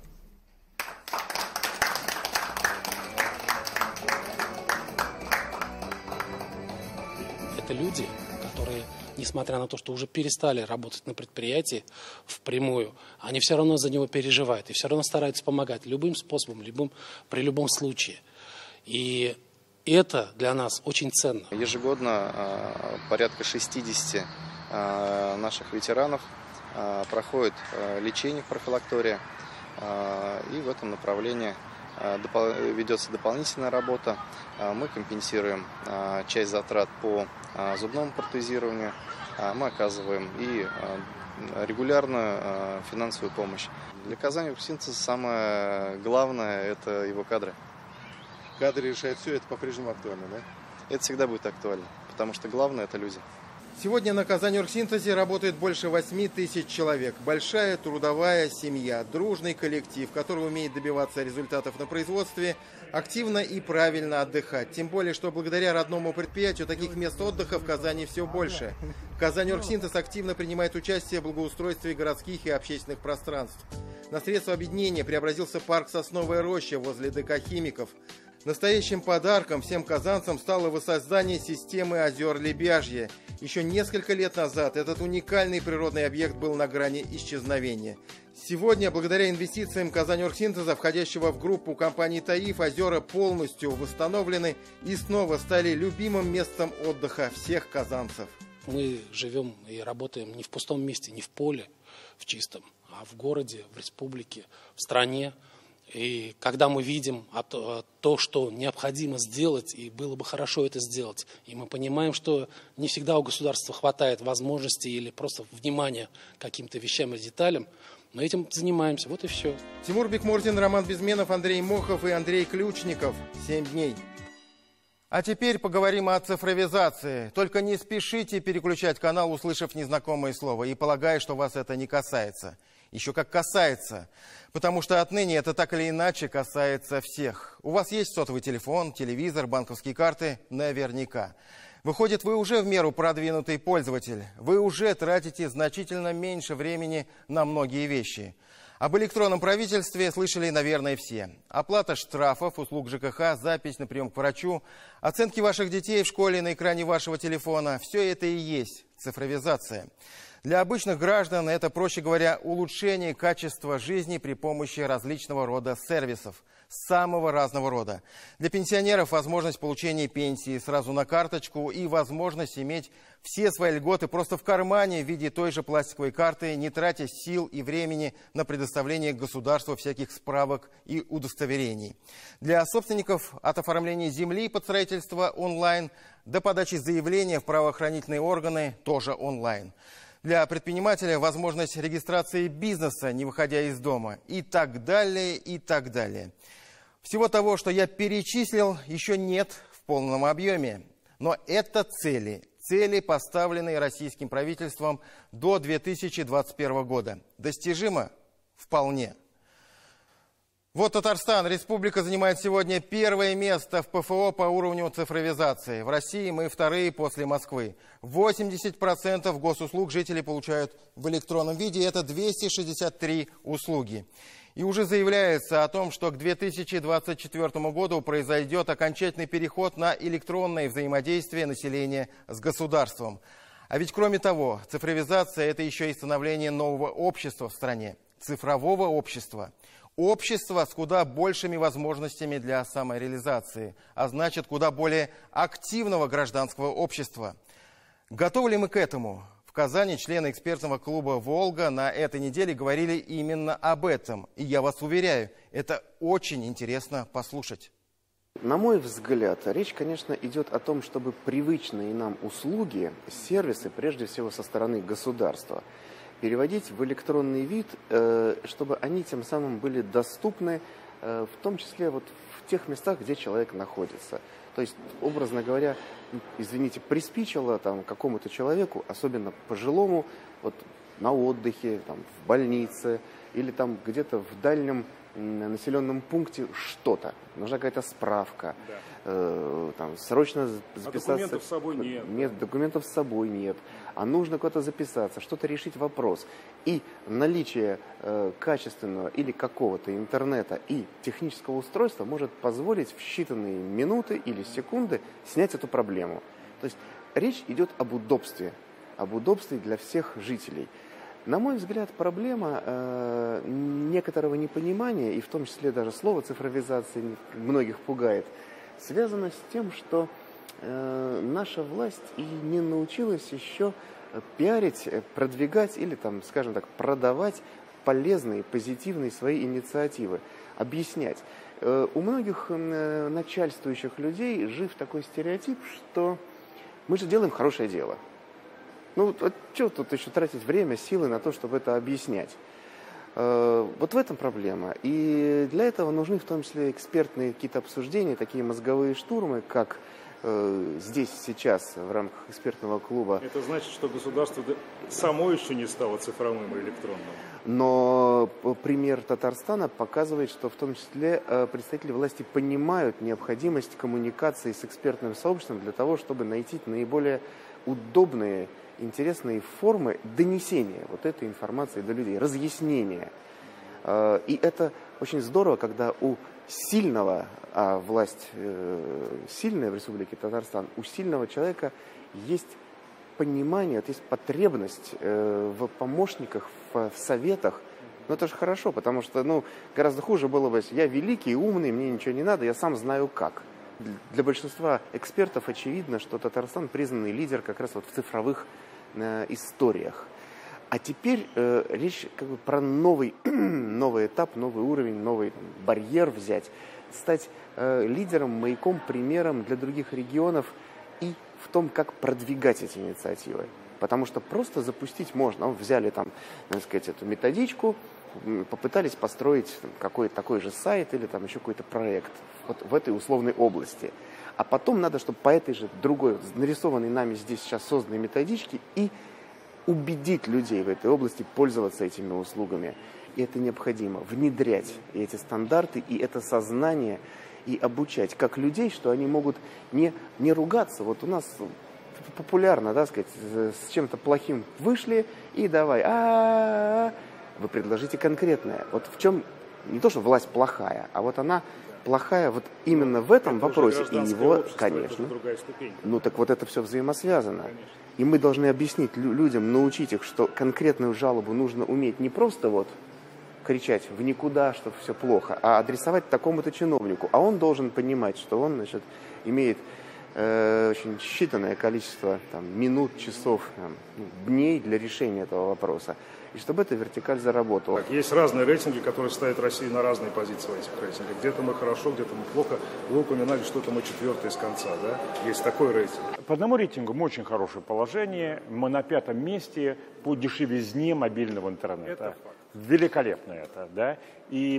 Это люди, которые, несмотря на то, что уже перестали работать на предприятии впрямую, они все равно за него переживают и все равно стараются помогать любым способом, при любом случае. И это для нас очень ценно.
Ежегодно порядка 60 наших ветеранов проходят лечение в профилактории. И в этом направлении ведется дополнительная работа. Мы компенсируем часть затрат по зубному протезированию. Мы оказываем и регулярную финансовую помощь. Для Казань-Оргсинтеза самое главное – это его кадры.
Кадры решают все, это по-прежнему актуально, да?
Это всегда будет актуально, потому что главное – это люди.
Сегодня на Казань-Оргсинтезе работает больше 8 тысяч человек. Большая трудовая семья, дружный коллектив, который умеет добиваться результатов на производстве, активно и правильно отдыхать. Тем более, что благодаря родному предприятию таких мест отдыха в Казани все больше. Казань-Оргсинтез активно принимает участие в благоустройстве городских и общественных пространств. На средства объединения преобразился парк «Сосновая роща» возле ДК «Химиков». Настоящим подарком всем казанцам стало воссоздание системы озер Лебяжье. Еще несколько лет назад этот уникальный природный объект был на грани исчезновения. Сегодня, благодаря инвестициям Казань-Оргсинтеза, входящего в группу компании «Таиф», озера полностью восстановлены и снова стали любимым местом отдыха всех казанцев.
Мы живем и работаем не в пустом месте, не в поле в чистом, а в городе, в республике, в стране, И когда мы видим то, что необходимо сделать, и было бы хорошо это сделать, и мы понимаем, что не всегда у государства хватает возможностей или просто внимания к каким-то вещам и деталям, мы этим занимаемся, вот и все.
Тимур Бекмурзин, Роман Безменов, Андрей Мохов и Андрей Ключников. 7 дней. А теперь поговорим о цифровизации. Только не спешите переключать канал, услышав незнакомое слово, и полагая, что вас это не касается. Еще как касается, потому что отныне это так или иначе касается всех. У вас есть сотовый телефон, телевизор, банковские карты? Наверняка. Выходит, вы уже в меру продвинутый пользователь. Вы уже тратите значительно меньше времени на многие вещи. Об электронном правительстве слышали, наверное, все. Оплата штрафов, услуг ЖКХ, запись на прием к врачу, оценки ваших детей в школе на экране вашего телефона – все это и есть цифровизация. Для обычных граждан это, проще говоря, улучшение качества жизни при помощи различного рода сервисов, самого разного рода. Для пенсионеров возможность получения пенсии сразу на карточку и возможность иметь все свои льготы просто в кармане в виде той же пластиковой карты, не тратя сил и времени на предоставление государству всяких справок и удостоверений. Для собственников от оформления земли под строительство онлайн до подачи заявления в правоохранительные органы тоже онлайн. Для предпринимателя возможность регистрации бизнеса, не выходя из дома, и так далее, и так далее. Всего того, что я перечислил, еще нет в полном объеме. Но это цели, поставленные российским правительством до 2021 года. Достижимо? Вполне. Вот Татарстан. Республика занимает сегодня первое место в ПФО по уровню цифровизации. В России мы вторые после Москвы. 80% госуслуг жители получают в электронном виде. Это 263 услуги. И уже заявляется о том, что к 2024 году произойдет окончательный переход на электронное взаимодействие населения с государством. А ведь кроме того, цифровизация – это еще и становление нового общества в стране. Цифрового общества. Общество с куда большими возможностями для самореализации, а значит, куда более активного гражданского общества. Готовы ли мы к этому? В Казани члены экспертного клуба «Волга» на этой неделе говорили именно об этом. И я вас уверяю, это очень интересно послушать.
На мой взгляд, речь, конечно, идет о том, чтобы привычные нам услуги, сервисы, прежде всего со стороны государства, переводить в электронный вид, чтобы они тем самым были доступны, в том числе вот в тех местах, где человек находится. То есть, образно говоря, извините, приспичило там какому-то человеку, особенно пожилому, вот на отдыхе, там, в больнице или там где-то в дальнем населенном пункте что-то. Нужна какая-то справка. Да. Там, срочно записаться. А документов с собой нет. Нет, документов с собой нет. А нужно куда-то записаться, что-то решить вопрос. И наличие качественного или какого-то интернета и технического устройства может позволить в считанные минуты или секунды снять эту проблему. То есть речь идет об удобстве для всех жителей. На мой взгляд, проблема некоторого непонимания, и в том числе даже слово цифровизация многих пугает, связана с тем, что наша власть и не научилась еще пиарить, продвигать или, там, скажем так, продавать полезные, позитивные свои инициативы, объяснять. У многих начальствующих людей жив такой стереотип, что мы же делаем хорошее дело. Ну, вот что тут еще тратить время, силы на то, чтобы это объяснять? Вот в этом проблема. И для этого нужны в том числе экспертные какие-то обсуждения, такие мозговые штурмы, как здесь сейчас в рамках экспертного клуба.
Это значит, что государство само еще не стало цифровым и электронным.
Но пример Татарстана показывает, что в том числе представители власти понимают необходимость коммуникации с экспертным сообществом для того, чтобы найти наиболее удобные, интересные формы донесения вот этой информации до людей, разъяснения. И это очень здорово, когда у сильного, а власть сильная в Республике Татарстан, у сильного человека есть понимание, есть потребность в помощниках, в советах. Но это же хорошо, потому что гораздо хуже было бы, если я великий, умный, мне ничего не надо, я сам знаю как. Для большинства экспертов очевидно, что Татарстан признанный лидер как раз вот в цифровых историях. А теперь речь как бы про новый этап, новый уровень, новый барьер взять, стать лидером, маяком, примером для других регионов и в том, как продвигать эти инициативы. Потому что просто запустить можно. Взяли там, так сказать, эту методичку, попытались построить какой-то такой же сайт или там еще какой-то проект вот в этой условной области. А потом надо, чтобы по этой же другой, нарисованной нами здесь сейчас созданной методичке и убедить людей в этой области пользоваться этими услугами. И это необходимо. Внедрять эти стандарты и это сознание, и обучать как людей, что они могут не ругаться. Вот у нас популярно, да, сказать, с чем-то плохим вышли и давай, вы предложите конкретное. Вот в чем, не то, что власть плохая, а вот она плохая вот именно в этом вопросе. И его, конечно, ну так вот это все взаимосвязано. Конечно. И мы должны объяснить людям, научить их, что конкретную жалобу нужно уметь не просто вот кричать в никуда, что все плохо, а адресовать такому-то чиновнику. А он должен понимать, что он, значит, имеет очень считанное количество минут, часов, дней для решения этого вопроса. И чтобы эта вертикаль заработала.
Есть разные рейтинги, которые ставят Россию на разные позиции в этих рейтингах. Где-то мы хорошо, где-то мы плохо. Вы упоминали, что это мы 4-й с конца, да? Есть такой рейтинг.
По одному рейтингу мы очень хорошее положение. Мы на 5-м месте по дешевизне мобильного интернета. Это факт. Великолепно это, да. И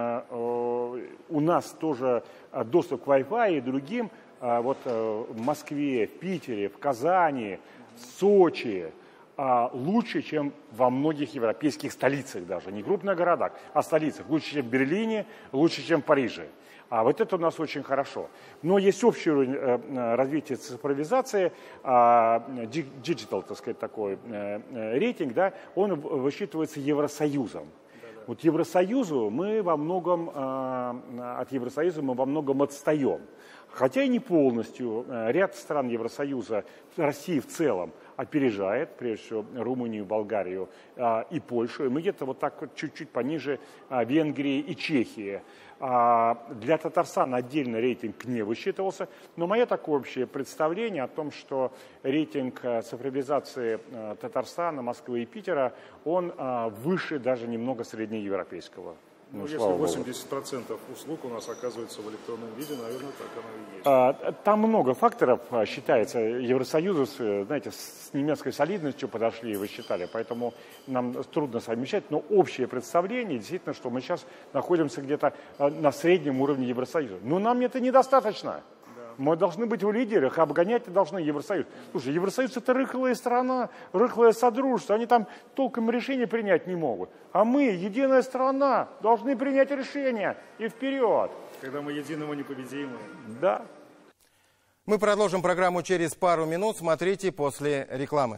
у нас тоже доступ к Wi-Fi и другим. Вот в Москве, в Питере, в Казани, в Сочи лучше, чем во многих европейских столицах даже, не крупных городах, а столицах. Лучше, чем в Берлине, лучше, чем в Париже. А вот это у нас очень хорошо. Но есть общий уровень развития цифровизации, digital, так сказать, такой рейтинг, да, он высчитывается Евросоюзом. Вот Евросоюзу мы во многом, от Евросоюза мы во многом отстаем. Хотя и не полностью. Ряд стран Евросоюза, России в целом, опережает, прежде всего, Румынию, Болгарию и Польшу. И мы где-то вот так вот чуть-чуть пониже Венгрии и Чехии. Для Татарстана отдельно рейтинг не высчитывался, но мое такое общее представление о том, что рейтинг цифровизации Татарстана, Москвы и Питера, он выше даже немного среднеевропейского.
Ну, если 80% услуг у нас оказывается в электронном виде, наверное, так оно и есть.
Там много факторов считается. Евросоюзу, знаете, с немецкой солидностью подошли и высчитали, поэтому нам трудно совмещать. Но общее представление, действительно, что мы сейчас находимся где-то на среднем уровне Евросоюза. Но нам это недостаточно. Мы должны быть в лидерах, обгонять должны Евросоюз. Слушай, Евросоюз — это рыхлая страна, рыхлое содружество. Они там толком решения принять не могут. А мы, единая страна, должны принять решения и вперед.
Когда мы едины, мы непобедимы.
Да.
Мы продолжим программу через пару минут. Смотрите после рекламы.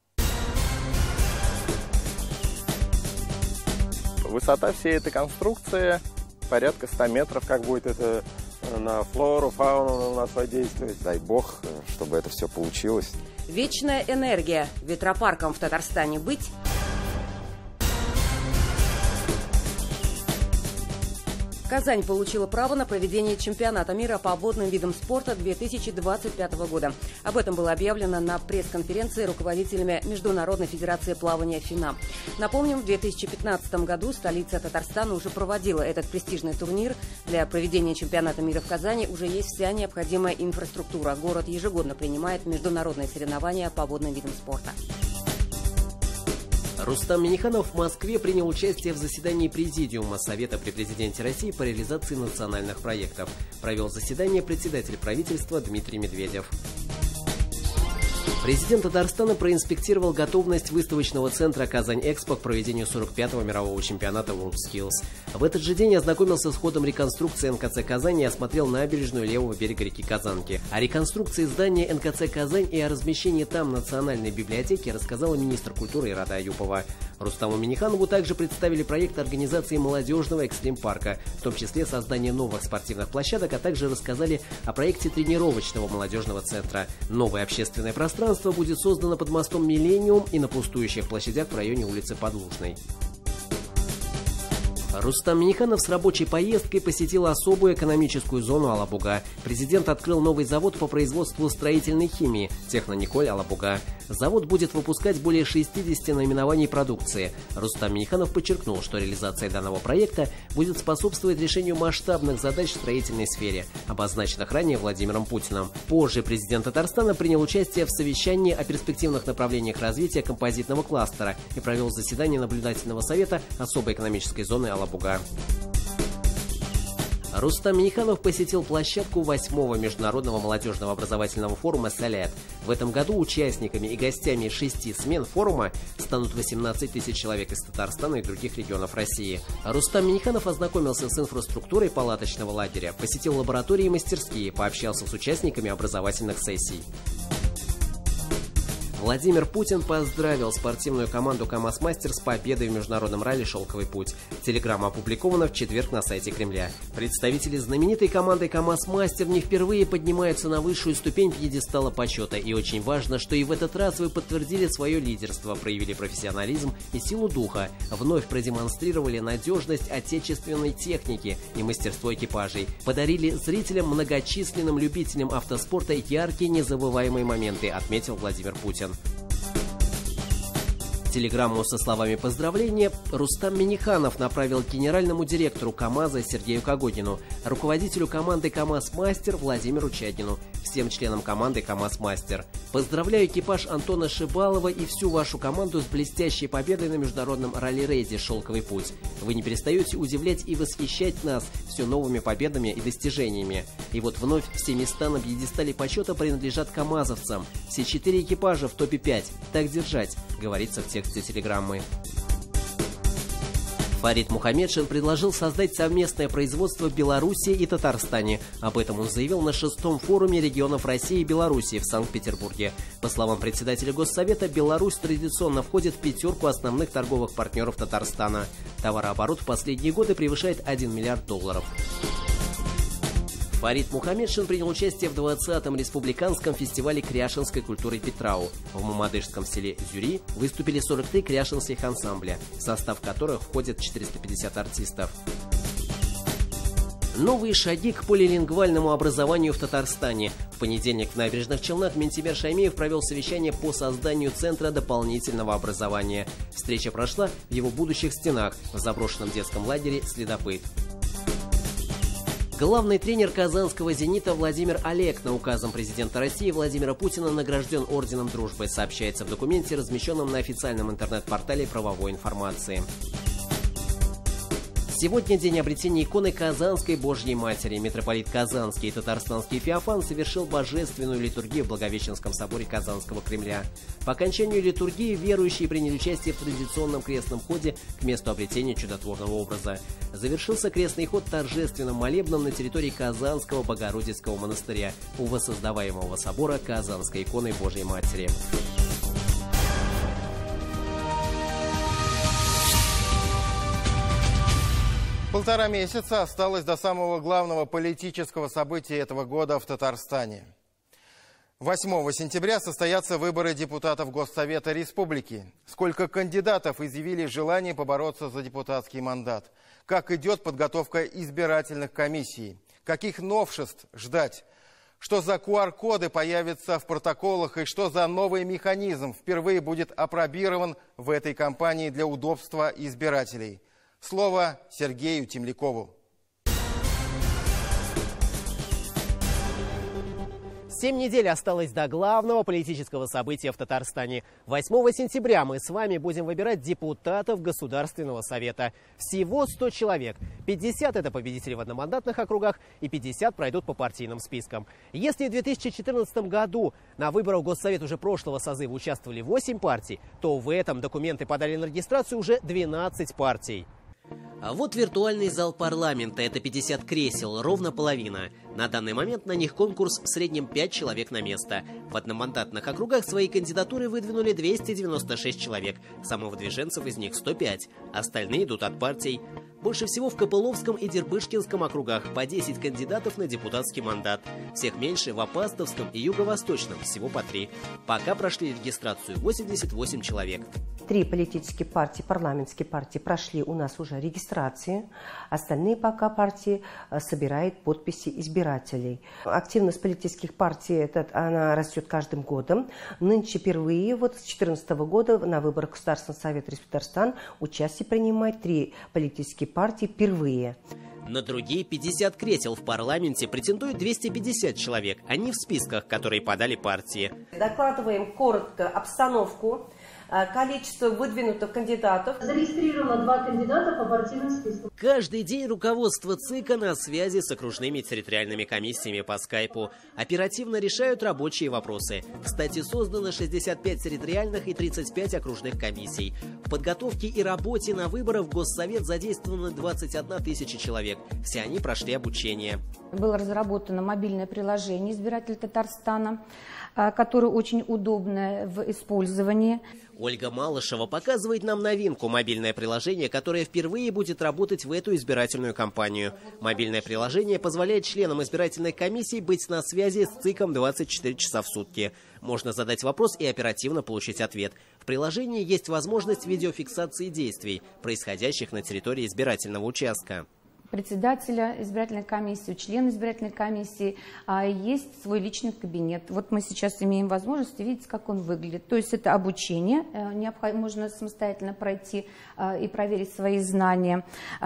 Высота всей этой конструкции порядка 100 метров. Как будет это на флору, фауну у нас воздействовать? Дай бог, чтобы это все получилось.
Вечная энергия. Ветропарком в Татарстане быть? Казань получила право на проведение чемпионата мира по водным видам спорта 2025 года. Об этом было объявлено на пресс-конференции руководителями Международной федерации плавания ФИНА. Напомним, в 2015 году столица Татарстана уже проводила этот престижный турнир. Для проведения чемпионата мира в Казани уже есть вся необходимая инфраструктура. Город ежегодно принимает международные соревнования по водным видам спорта.
Рустам Минниханов в Москве принял участие в заседании Президиума Совета при президенте России по реализации национальных проектов. Провел заседание председатель правительства Дмитрий Медведев. Президент Татарстана проинспектировал готовность выставочного центра «Казань-Экспо» к проведению 45-го мирового чемпионата WorldSkills. В этот же день ознакомился с ходом реконструкции НКЦ «Казань» и осмотрел набережную левого берега реки Казанки. О реконструкции здания НКЦ «Казань» и о размещении там национальной библиотеки рассказала министр культуры Ирада Аюпова. Рустаму Минниханову также представили проект организации молодежного экстрим-парка, в том числе создание новых спортивных площадок, а также рассказали о проекте тренировочного молодежного центра. Новое общественное пространство будет создано под мостом «Миллениум» и на пустующих площадях в районе улицы Подлужной. Рустам Минниханов с рабочей поездкой посетил особую экономическую зону Алабуга. Президент открыл новый завод по производству строительной химии «Технониколь Алабуга». Завод будет выпускать более 60 наименований продукции. Рустам Минниханов подчеркнул, что реализация данного проекта будет способствовать решению масштабных задач в строительной сфере, обозначенных ранее Владимиром Путиным. Позже президент Татарстана принял участие в совещании о перспективных направлениях развития композитного кластера и провел заседание наблюдательного совета особой экономической зоны Алабуга. Рустам Минниханов посетил площадку 8-го международного молодежного образовательного форума «Салят». В этом году участниками и гостями 6 смен форума станут 18 тысяч человек из Татарстана и других регионов России. Рустам Минниханов ознакомился с инфраструктурой палаточного лагеря, посетил лаборатории и мастерские, пообщался с участниками образовательных сессий. Владимир Путин поздравил спортивную команду «КамАЗ-Мастер» с победой в международном ралли «Шелковый путь». Телеграмма опубликована в четверг на сайте Кремля. Представители знаменитой команды «КамАЗ-Мастер» не впервые поднимаются на высшую ступень пьедестала почета. И очень важно, что и в этот раз вы подтвердили свое лидерство, проявили профессионализм и силу духа, вновь продемонстрировали надежность отечественной техники и мастерство экипажей, подарили зрителям, многочисленным любителям автоспорта яркие незабываемые моменты, отметил Владимир Путин. Телеграмму со словами поздравления Рустам Минниханов направил генеральному директору КамАЗа Сергею Когогину, руководителю команды КамАЗ-Мастер Владимиру Чадину, всем членам команды КамАЗ-Мастер. Поздравляю экипаж Антона Шибалова и всю вашу команду с блестящей победой на международном ралли-рейде «Шелковый путь». Вы не перестаете удивлять и восхищать нас все новыми победами и достижениями. И вот вновь все места на пьедестале почета принадлежат камазовцам. Все 4 экипажа в топе 5. Так держать, говорится в тексте телеграммы. Фарид Мухаммедшин предложил создать совместное производство в Беларуси и Татарстане. Об этом он заявил на 6-м форуме регионов России и Беларуси в Санкт-Петербурге. По словам председателя Госсовета, Беларусь традиционно входит в 5 основных торговых партнеров Татарстана. Товарооборот в последние годы превышает $1 миллиард. Фарид Мухаммедшин принял участие в 20-м республиканском фестивале кряшинской культуры Петрау. В мамадышском селе Зюри выступили 43 кряшинских ансамбля, в состав которых входят 450 артистов. Новые шаги к полилингвальному образованию в Татарстане. В понедельник в Набережных Челнах Минтимер Шаймиев провел совещание по созданию Центра дополнительного образования. Встреча прошла в его будущих стенах в заброшенном детском лагере «Следопыт». Главный тренер казанского «Зенита» Владимир Алекно указом президента России Владимира Путина награжден орденом дружбы, сообщается в документе, размещенном на официальном интернет-портале правовой информации. Сегодня день обретения иконы Казанской Божьей Матери. Митрополит Казанский и Татарстанский Феофан совершил божественную литургию в Благовещенском соборе Казанского Кремля. По окончанию литургии верующие приняли участие в традиционном крестном ходе к месту обретения чудотворного образа. Завершился крестный ход торжественным молебном на территории Казанского Богородицкого монастыря у воссоздаваемого собора Казанской иконы Божьей Матери.
Полтора месяца осталось до самого главного политического события этого года в Татарстане. 8 сентября состоятся выборы депутатов Госсовета Республики. Сколько кандидатов изъявили желание побороться за депутатский мандат? Как идет подготовка избирательных комиссий? Каких новшеств ждать? Что за QR-коды появятся в протоколах и что за новый механизм впервые будет апробирован в этой кампании для удобства избирателей? Слово Сергею Темлякову.
7 недель осталось до главного политического события в Татарстане. 8 сентября мы с вами будем выбирать депутатов Государственного совета. Всего 100 человек. 50 это победители в одномандатных округах и 50 пройдут по партийным спискам. Если в 2014 году на выборах в Госсовет уже прошлого созыва участвовали 8 партий, то в этом документы подали на регистрацию уже 12 партий. А вот виртуальный зал парламента. Это 50 кресел, ровно половина. На данный момент на них конкурс в среднем 5 человек на место. В одномандатных округах свои кандидатуры выдвинули 296 человек. Самовыдвиженцев из них 105. Остальные идут от партий. Больше всего в Копыловском и Дербышкинском округах, по 10 кандидатов на депутатский мандат. Всех меньше в Апастовском и Юго-Восточном, всего по 3. Пока прошли регистрацию 88 человек.
3 политические партии, парламентские партии прошли у нас уже регистрации. Остальные пока партии собирают подписи избирателей. Активность политических партий она растет каждым годом. Нынче впервые, вот с 2014 года на выборах Государственного совета Республики Татарстан участие принимают 3 политические партии впервые.
На другие 50 кресел в парламенте претендуют 250 человек. Они в списках, которые подали партии.
Докладываем коротко обстановку. Количество выдвинутых кандидатов.
Зарегистрировано 2 кандидата по партийным спискам.
Каждый день руководство ЦИКа на связи с окружными территориальными комиссиями по скайпу. Оперативно решают рабочие вопросы. Кстати, создано 65 территориальных и 35 окружных комиссий. В подготовке и работе на выборах в Госсовет задействовано 21 тысяча человек. Все они прошли обучение.
Было разработано мобильное приложение «Избиратель Татарстана», которое очень удобно в использовании.
Ольга Малышева показывает нам новинку – мобильное приложение, которое впервые будет работать в эту избирательную кампанию. Мобильное приложение позволяет членам избирательной комиссии быть на связи с ЦИКом 24 часа в сутки. Можно задать вопрос и оперативно получить ответ. В приложении есть возможность видеофиксации действий, происходящих на территории избирательного участка.
Председателя избирательной комиссии, у члена избирательной комиссии есть свой личный кабинет. Вот мы сейчас имеем возможность видеть, как он выглядит. То есть это обучение, можно самостоятельно пройти и проверить свои знания.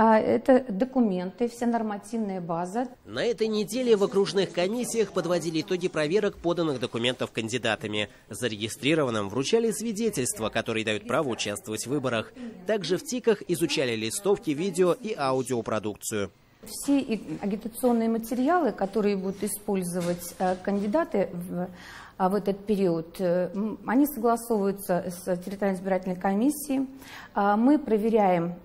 Это документы, вся нормативная база.
На этой неделе в окружных комиссиях подводили итоги проверок поданных документов кандидатами. Зарегистрированным вручали свидетельства, которые дают право участвовать в выборах. Также в ТИКах изучали листовки, видео и аудиопродукцию.
Все агитационные материалы, которые будут использовать кандидаты в этот период, они согласовываются с территориальной избирательной комиссией. Мы проверяем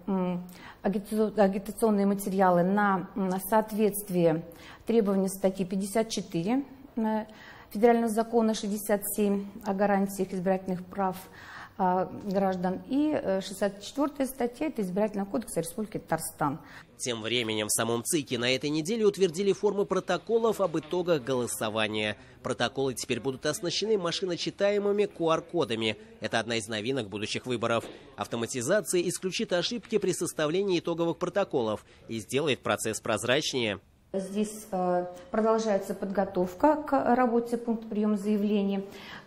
агитационные материалы на соответствие требований статьи 54 Федерального закона 67 о гарантиях избирательных прав граждан и 64-я статья – это Избирательного кодекса Республики Татарстан.
Тем временем в самом ЦИКе на этой неделе утвердили формы протоколов об итогах голосования. Протоколы теперь будут оснащены машиночитаемыми QR-кодами. Это одна из новинок будущих выборов. Автоматизация исключит ошибки при составлении итоговых протоколов и сделает процесс прозрачнее.
Здесь продолжается подготовка к работе пункта приема заявлений.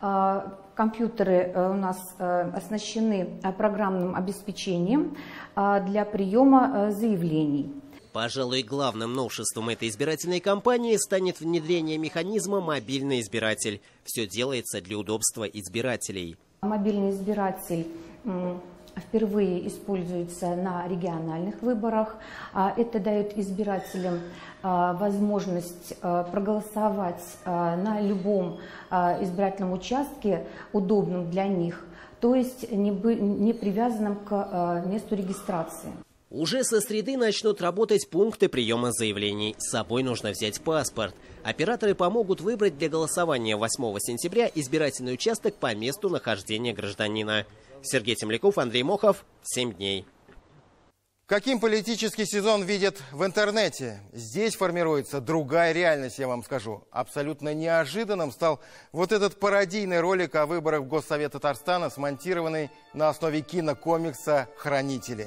Компьютеры у нас оснащены программным обеспечением для приема заявлений.
Пожалуй, главным новшеством этой избирательной кампании станет внедрение механизма «Мобильный избиратель». Все делается для удобства избирателей.
Мобильный избиратель впервые используется на региональных выборах. Это дает избирателям возможность проголосовать на любом избирательном участке, удобном для них, то есть не привязанном к месту регистрации.
Уже со среды начнут работать пункты приема заявлений. С собой нужно взять паспорт. Операторы помогут выбрать для голосования 8 сентября избирательный участок по месту нахождения гражданина. Сергей Темляков, Андрей Мохов. 7 дней.
Каким политический сезон видят в интернете? Здесь формируется другая реальность, я вам скажу. Абсолютно неожиданным стал вот этот пародийный ролик о выборах в Госсовет Татарстана, смонтированный на основе кинокомикса «Хранители».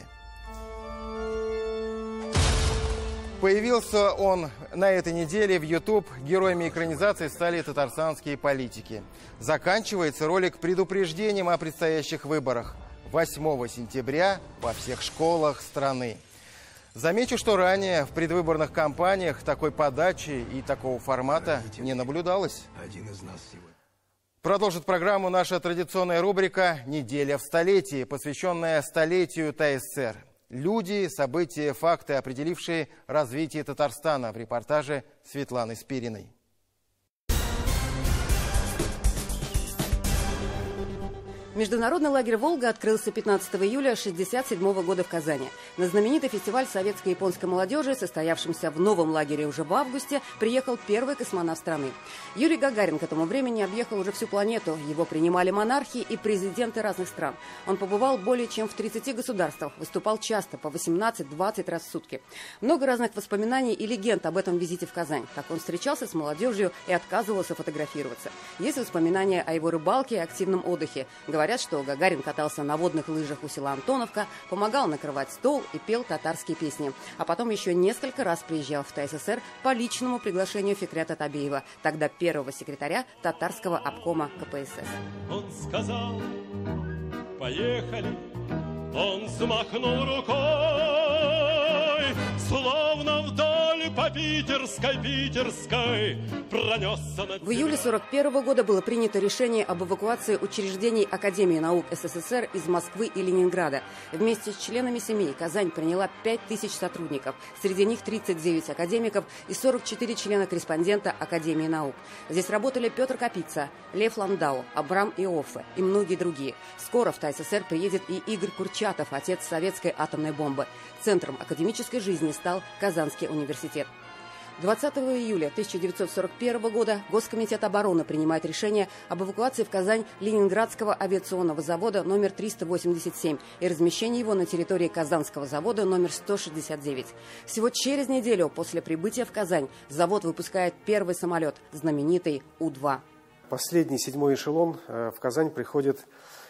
Появился он на этой неделе в YouTube. Героями экранизации стали татарстанские политики. Заканчивается ролик предупреждением о предстоящих выборах 8 сентября во всех школах страны. Замечу, что ранее в предвыборных кампаниях такой подачи и такого формата не наблюдалось. Продолжит программу наша традиционная рубрика «Неделя в столетии», посвященная столетию ТССР. Люди, события, факты, определившие развитие Татарстана, в репортаже Светланы Спириной.
Международный лагерь «Волга» открылся 15 июля 1967 года в Казани. На знаменитый фестиваль советской и японской молодежи, состоявшемся в новом лагере уже в августе, приехал первый космонавт страны. Юрий Гагарин к этому времени объехал уже всю планету. Его принимали монархи и президенты разных стран. Он побывал более чем в 30 государствах, выступал часто, по 18-20 раз в сутки. Много разных воспоминаний и легенд об этом визите в Казань. Как он встречался с молодежью и отказывался фотографироваться. Есть воспоминания о его рыбалке и активном отдыхе. Говорят, что Гагарин катался на водных лыжах у села Антоновка, помогал накрывать стол и пел татарские песни. А потом еще несколько раз приезжал в ТССР по личному приглашению Фикрета Табиева, тогда первого секретаря татарского обкома КПСС.
Он сказал: поехали, он взмахнул рукой, словно вдоль по Питерской пронесся над...
В июле 1941 года было принято решение об эвакуации учреждений Академии наук СССР из Москвы и Ленинграда. Вместе с членами семей Казань приняла 5000 сотрудников. Среди них 39 академиков и 44 члена-корреспондента Академии наук. Здесь работали Петр Капица, Лев Ландау, Абрам Иоффе и многие другие. Скоро в ТССР приедет и Игорь Курчатов, отец советской атомной бомбы. Центром академической жизни стал Казанский университет. 20 июля 1941 года Госкомитет обороны принимает решение об эвакуации в Казань Ленинградского авиационного завода номер 387 и размещении его на территории Казанского завода номер 169. Всего через неделю после прибытия в Казань завод выпускает первый самолет, знаменитый У-2.
Последний, 7-й эшелон в Казань приходит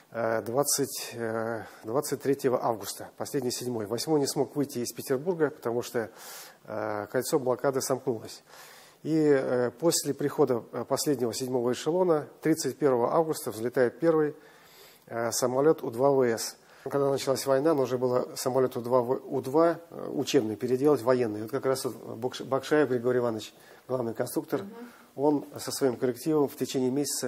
23 августа, последний 7-й. 8-й не смог выйти из Петербурга, потому что кольцо блокады сомкнулось. И после прихода последнего 7-го эшелона 31 августа взлетает первый самолет У-2ВС. Когда началась война, нужно было самолет У-2 учебный переделать в военный. Вот как раз Бакшаев Григорий Иванович, главный конструктор, он со своим коллективом в течение месяца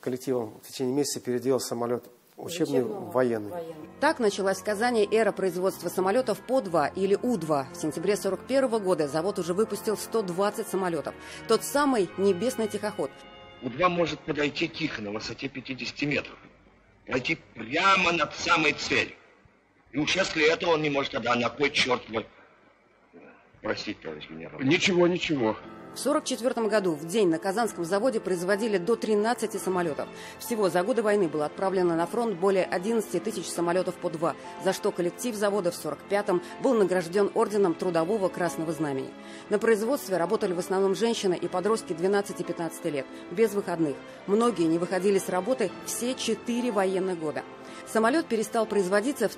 переделал самолет учебный в военный.
Так началась в Казани эра производства самолетов По-2 или У-2. В сентябре 1941 года завод уже выпустил 120 самолетов. Тот самый небесный тихоход.
У-2 может подойти тихо на высоте 50 метров. Пройти прямо над самой целью. И уж если этого он не может, тогда на кой черт вы... Простите, товарищ генерал. Ничего.
В 1944 году в день на Казанском заводе производили до 13 самолетов. Всего за годы войны было отправлено на фронт более 11 тысяч самолетов По-2, за что коллектив завода в 1945-м был награжден орденом Трудового Красного Знамени. На производстве работали в основном женщины и подростки 12-15 лет, без выходных. Многие не выходили с работы все 4 военных года. Самолет перестал производиться в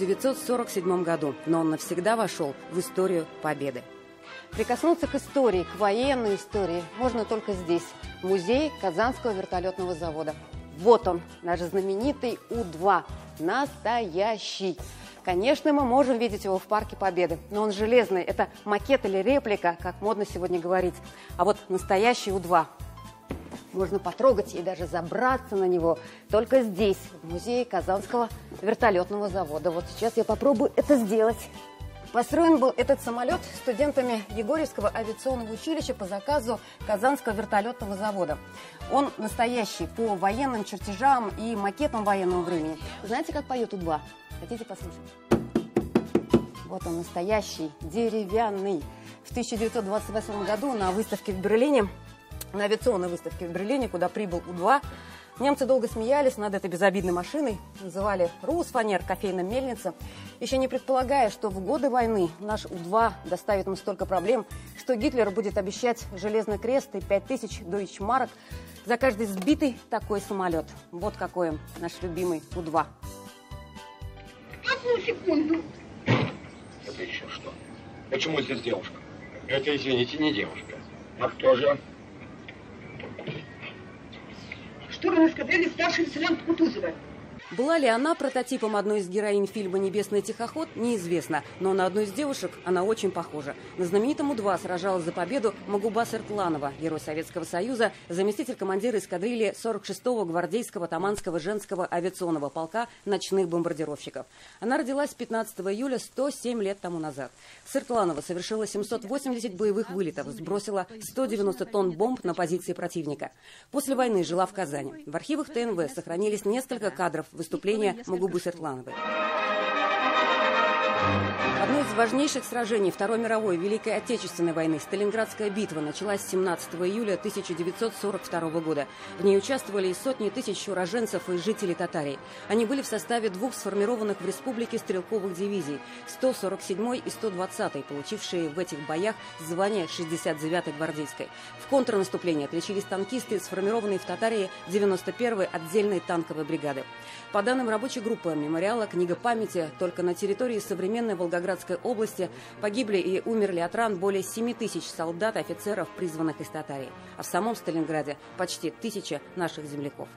1947 году, но он навсегда вошел в историю Победы. Прикоснуться к истории, к военной истории можно только здесь, в музее Казанского вертолетного завода. Вот он, наш знаменитый У-2, настоящий. Конечно, мы можем видеть его в Парке Победы, но он железный, это макет или реплика, как модно сегодня говорить. А вот настоящий У-2 можно потрогать и даже забраться на него только здесь, в музее Казанского вертолетного завода. Вот сейчас я попробую это сделать. Построен был этот самолет студентами Егорьевского авиационного училища по заказу Казанского вертолетного завода. Он настоящий по военным чертежам и макетам военного времени. Знаете, как поет У-2? Хотите послушать? Вот он настоящий, деревянный. В 1928 году на выставке в Берлине, на авиационной выставке в Берлине, куда прибыл У-2, немцы долго смеялись над этой безобидной машиной, называли «Русфанер», кофейная мельница, еще не предполагая, что в годы войны наш У-2 доставит им столько проблем, что Гитлер будет обещать железный крест и 5000 дойчмарок за каждый сбитый такой самолет. Вот какой он, наш любимый У-2.
Одну секунду. Это еще что? Почему здесь девушка? Это, извините, не девушка. А кто же?
Что вы рассказали старший лейтенант Кутузова?
Была ли она прототипом одной из героинь фильма «Небесный тихоход» неизвестно, но на одну из девушек она очень похожа. На знаменитом У-2 сражалась за победу Магуба Сыртланова, герой Советского Союза, заместитель командира эскадрильи 46-го гвардейского Таманского женского авиационного полка ночных бомбардировщиков. Она родилась 15 июля 107 лет тому назад. Сыртланова совершила 780 боевых вылетов, сбросила 190 тонн бомб на позиции противника. После войны жила в Казани. В архивах ТНВ сохранились несколько кадров Выступление Магубы Сыртлановой. Одно из важнейших сражений Второй мировой Великой Отечественной войны, Сталинградская битва, началась 17 июля 1942 года. В ней участвовали и сотни тысяч уроженцев и жителей Татарии. Они были в составе двух сформированных в республике стрелковых дивизий – 147-й и 120-й, получившие в этих боях звание 69-й гвардейской. В контрнаступлении отличились танкисты, сформированные в Татарии 91-й отдельной танковой бригады. По данным рабочей группы мемориала «Книга памяти», только на территории современной Волгоградской области погибли и умерли от ран более 7 тысяч солдат и офицеров, призванных из Татарии. А в самом Сталинграде почти 1000 наших земляков.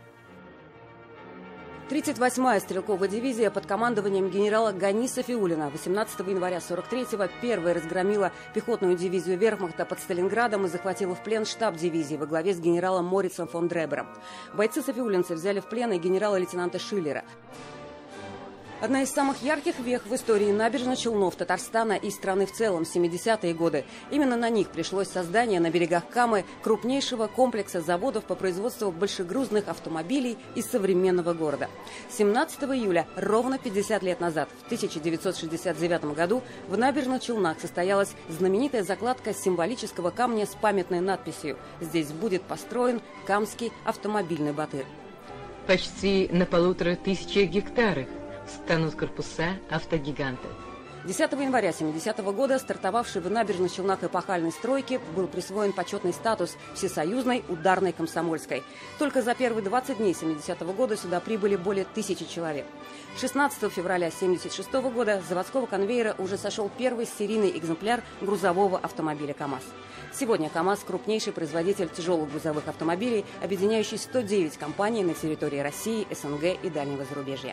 38-я стрелковая дивизия под командованием генерала Гани Сафиуллина 18 января 43-го первой разгромила пехотную дивизию вермахта под Сталинградом и захватила в плен штаб дивизии во главе с генералом Морицем фон Дребером. Бойцы-сафиуллинцы взяли в плен и генерала-лейтенанта Шиллера. Одна из самых ярких вех в истории набережных Челнов, Татарстана и страны в целом 70-е годы. Именно на них пришлось создание на берегах Камы крупнейшего комплекса заводов по производству большегрузных автомобилей из современного города. 17 июля, ровно 50 лет назад, в 1969 году, в набережных Челнах состоялась знаменитая закладка символического камня с памятной надписью «Здесь будет построен Камский автомобильный батыр».
Почти на 1500 гектарах станут корпуса автогиганта.
10 января 70-го года стартовавшей в набережных Челнах эпохальной стройке был присвоен почетный статус всесоюзной ударной комсомольской. Только за первые 20 дней 70-го года сюда прибыли более 1000 человек. 16 февраля 1976 года с заводского конвейера уже сошел первый серийный экземпляр грузового автомобиля КАМАЗ. Сегодня КАМАЗ – крупнейший производитель тяжелых грузовых автомобилей, объединяющий 109 компаний на территории России, СНГ и дальнего зарубежья.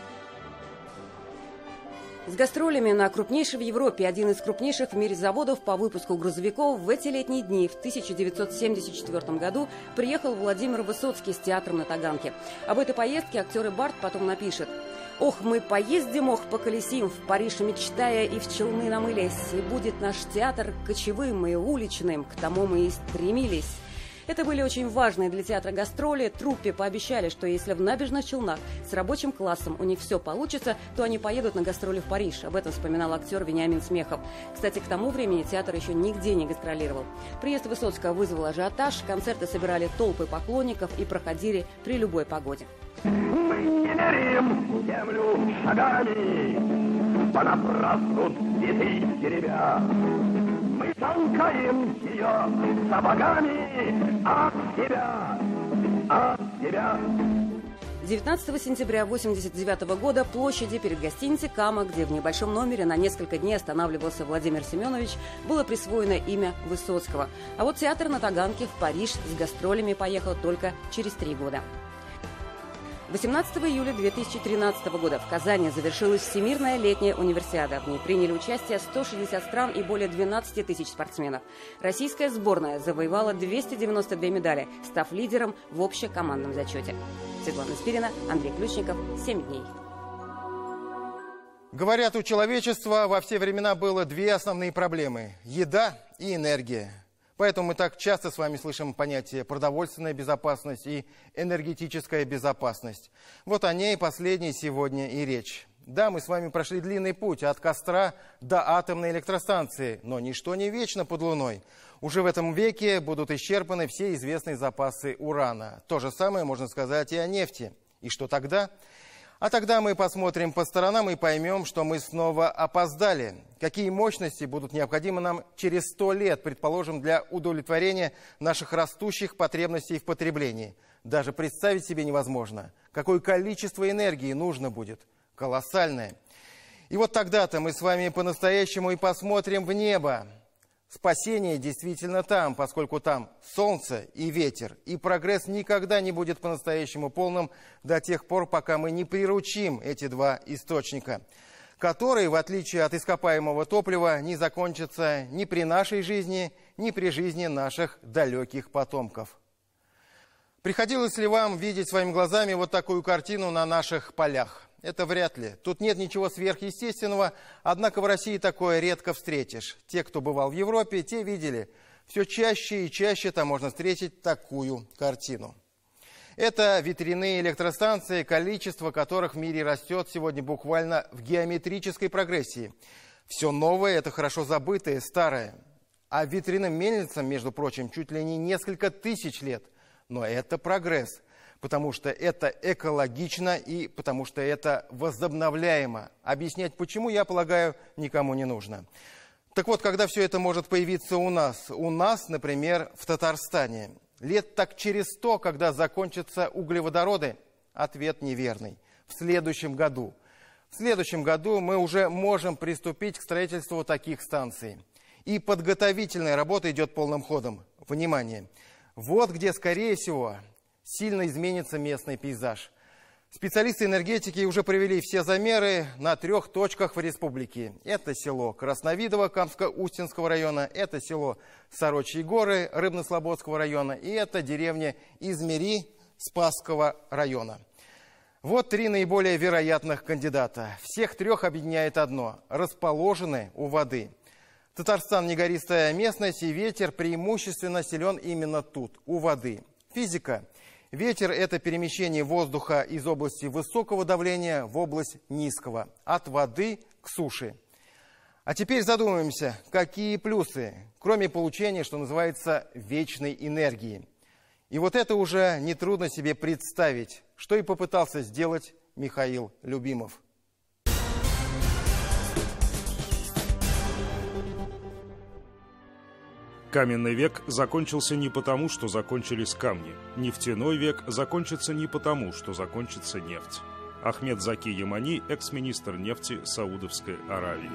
С гастролями на крупнейший в Европе, один из крупнейших в мире заводов по выпуску грузовиков в эти летние дни в 1974 году приехал Владимир Высоцкий с театром на Таганке. Об этой поездке актер и бард потом напишет: «Ох, мы поездим, ох, поколесим, в Париж мечтая и в Челны намылись, и будет наш театр кочевым и уличным, к тому мы и стремились». Это были очень важные для театра гастроли. Труппе пообещали, что если в набережных Челнах с рабочим классом у них все получится, то они поедут на гастроли в Париж. Об этом вспоминал актер Вениамин Смехов. Кстати, к тому времени театр еще нигде не гастролировал. Приезд Высоцкого вызвал ажиотаж, концерты собирали толпы поклонников и проходили при любой погоде.
Мы не меряем землю шагами, понапрасну цветы деревья. Мы толкаем ее сапогами от себя.
19 сентября 1989 года площади перед гостиницей «Кама», где в небольшом номере на несколько дней останавливался Владимир Семенович, было присвоено имя Высоцкого. А вот театр на Таганке в Париж с гастролями поехал только через 3 года. 18 июля 2013 года в Казани завершилась Всемирная летняя универсиада. В ней приняли участие 160 стран и более 12 тысяч спортсменов. Российская сборная завоевала 292 медали, став лидером в общекомандном зачете. Светлана Спирина, Андрей Ключников. 7 дней.
Говорят, у человечества во все времена было 2 основные проблемы – еда и энергия. Поэтому мы так часто с вами слышим понятие продовольственная безопасность и энергетическая безопасность. Вот о ней последней сегодня и речь. Да, мы с вами прошли длинный путь от костра до атомной электростанции, но ничто не вечно под луной. Уже в этом веке будут исчерпаны все известные запасы урана. То же самое можно сказать и о нефти. И что тогда? А тогда мы посмотрим по сторонам и поймем, что мы снова опоздали. Какие мощности будут необходимы нам через 100 лет, предположим, для удовлетворения наших растущих потребностей в потреблении. Даже представить себе невозможно, какое количество энергии нужно будет. Колоссальное. И вот тогда-то мы с вами по-настоящему и посмотрим в небо. Спасение действительно там, поскольку там солнце и ветер, и прогресс никогда не будет по-настоящему полным до тех пор, пока мы не приручим эти 2 источника, которые, в отличие от ископаемого топлива, не закончатся ни при нашей жизни, ни при жизни наших далеких потомков. Приходилось ли вам видеть своими глазами вот такую картину на наших полях? Это вряд ли. Тут нет ничего сверхъестественного, однако в России такое редко встретишь. Те, кто бывал в Европе, те видели. Все чаще и чаще там можно встретить такую картину. Это ветряные электростанции, количество которых в мире растет сегодня буквально в геометрической прогрессии. Все новое – это хорошо забытое, старое. А ветряным мельницам, между прочим, чуть ли не несколько тысяч лет. Но это прогресс, потому что это экологично и потому что это возобновляемо. Объяснять почему, я полагаю, никому не нужно. Так вот, когда все это может появиться у нас? У нас, например, в Татарстане. Лет так через 100, когда закончатся углеводороды? Ответ неверный. В следующем году. В следующем году мы уже можем приступить к строительству таких станций. И подготовительная работа идет полным ходом. Внимание! Вот где, скорее всего, сильно изменится местный пейзаж. Специалисты энергетики уже провели все замеры на 3 точках в республике. Это село Красновидово Камско-Устинского района, это село Сорочьи горы Рыбнослободского района и это деревня Измери Спасского района. Вот 3 наиболее вероятных кандидата. Всех 3 объединяет одно – расположены у воды. Татарстан – негористая местность, и ветер преимущественно силен именно тут, у воды. Физика. Ветер – это перемещение воздуха из области высокого давления в область низкого, от воды к суше. А теперь задумаемся, какие плюсы, кроме получения, что называется, вечной энергии. И вот это уже нетрудно себе представить, что и попытался сделать Михаил Любимов.
Каменный век закончился не потому, что закончились камни. Нефтяной век закончится не потому, что закончится нефть. Ахмед Заки Ямани, экс-министр нефти Саудовской Аравии.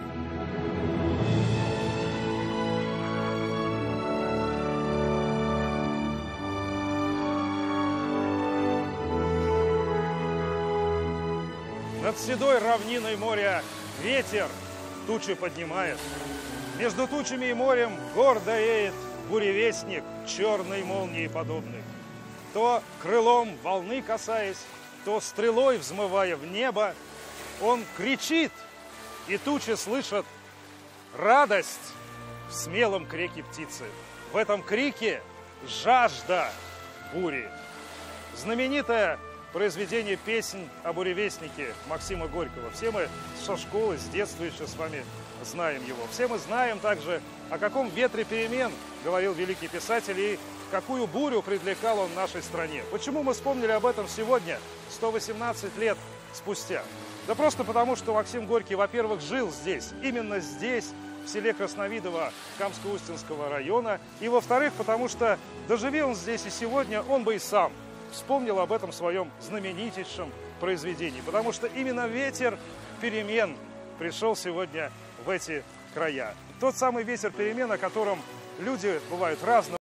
Над седой равниной моря ветер тучи поднимает. Между тучами и морем гордо реет буревестник, черной молнии подобный. То крылом волны касаясь, то стрелой взмывая в небо, он кричит, и тучи слышат радость в смелом крике птицы. В этом крике жажда бури. Знаменитое произведение «Песнь о буревестнике» Максима Горького. Все мы со школы, с детства еще с вами знаем его. Все мы знаем также, о каком ветре перемен говорил великий писатель и какую бурю привлекал он в нашей стране. Почему мы вспомнили об этом сегодня, 118 лет спустя? Да просто потому, что Максим Горький, во-первых, жил здесь, именно здесь, в селе Красновидово Камско-Устинского района, и, во-вторых, потому что, доживи он здесь и сегодня, он бы и сам вспомнил об этом в своем знаменитейшем произведении, потому что именно ветер перемен пришел сегодня в эти края. Тот самый ветер перемен, о котором люди бывают разного.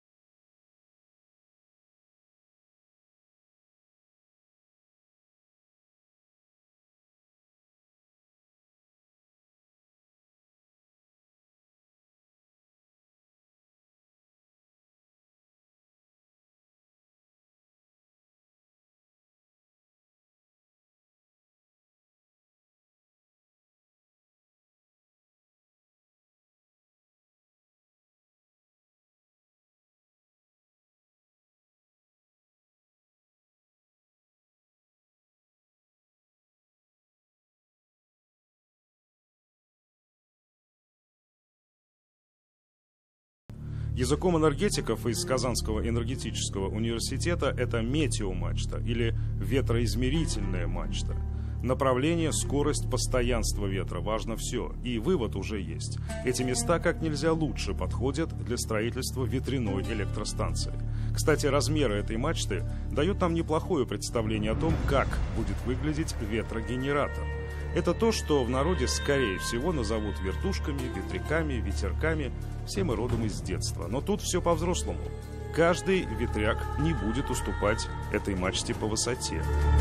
Языком энергетиков из Казанского энергетического университета это метеомачта или ветроизмерительная мачта. Направление, скорость, постоянство ветра – важно все. И вывод уже есть. Эти места как нельзя лучше подходят для строительства ветряной электростанции. Кстати, размеры этой мачты дают нам неплохое представление о том, как будет выглядеть ветрогенератор. Это то, что в народе, скорее всего, назовут вертушками, ветряками, ветерками. Все мы родом из детства. Но тут все по-взрослому. Каждый ветряк не будет уступать этой мачте по высоте.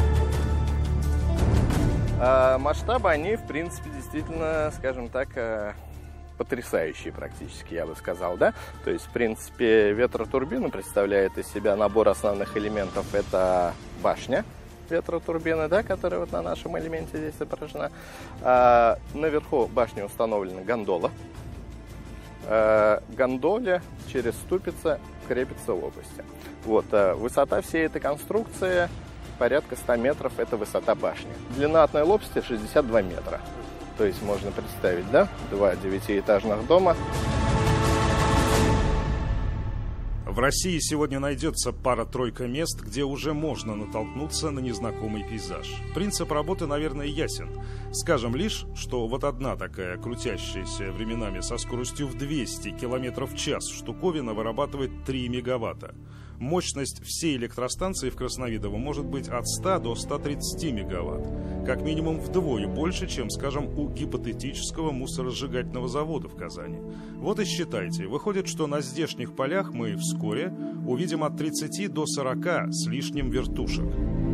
Масштабы, они, в принципе, действительно, скажем так, потрясающие практически, я бы сказал, да? То есть, в принципе, ветротурбина представляет из себя набор основных элементов. Это башня ветротурбины, да, которая вот на нашем элементе здесь изображена. Наверху башни установлена гондола. гондоле через ступицы крепятся лопасти. Вот, высота всей этой конструкции порядка 100 метров, это высота башни. Длина одной лопасти 62 метра. То есть можно представить, да, 2 9-этажных дома.
В России сегодня найдется пара-тройка мест, где уже можно натолкнуться на незнакомый пейзаж. Принцип работы, наверное, ясен. Скажем лишь, что вот одна такая крутящаяся временами со скоростью в 200 км в час штуковина вырабатывает 3 мегаватта. Мощность всей электростанции в Красновидово может быть от 100 до 130 мегаватт. Как минимум вдвое больше, чем, скажем, у гипотетического мусоросжигательного завода в Казани. Вот и считайте, выходит, что на здешних полях мы вскоре увидим от 30 до 40 с лишним вертушек.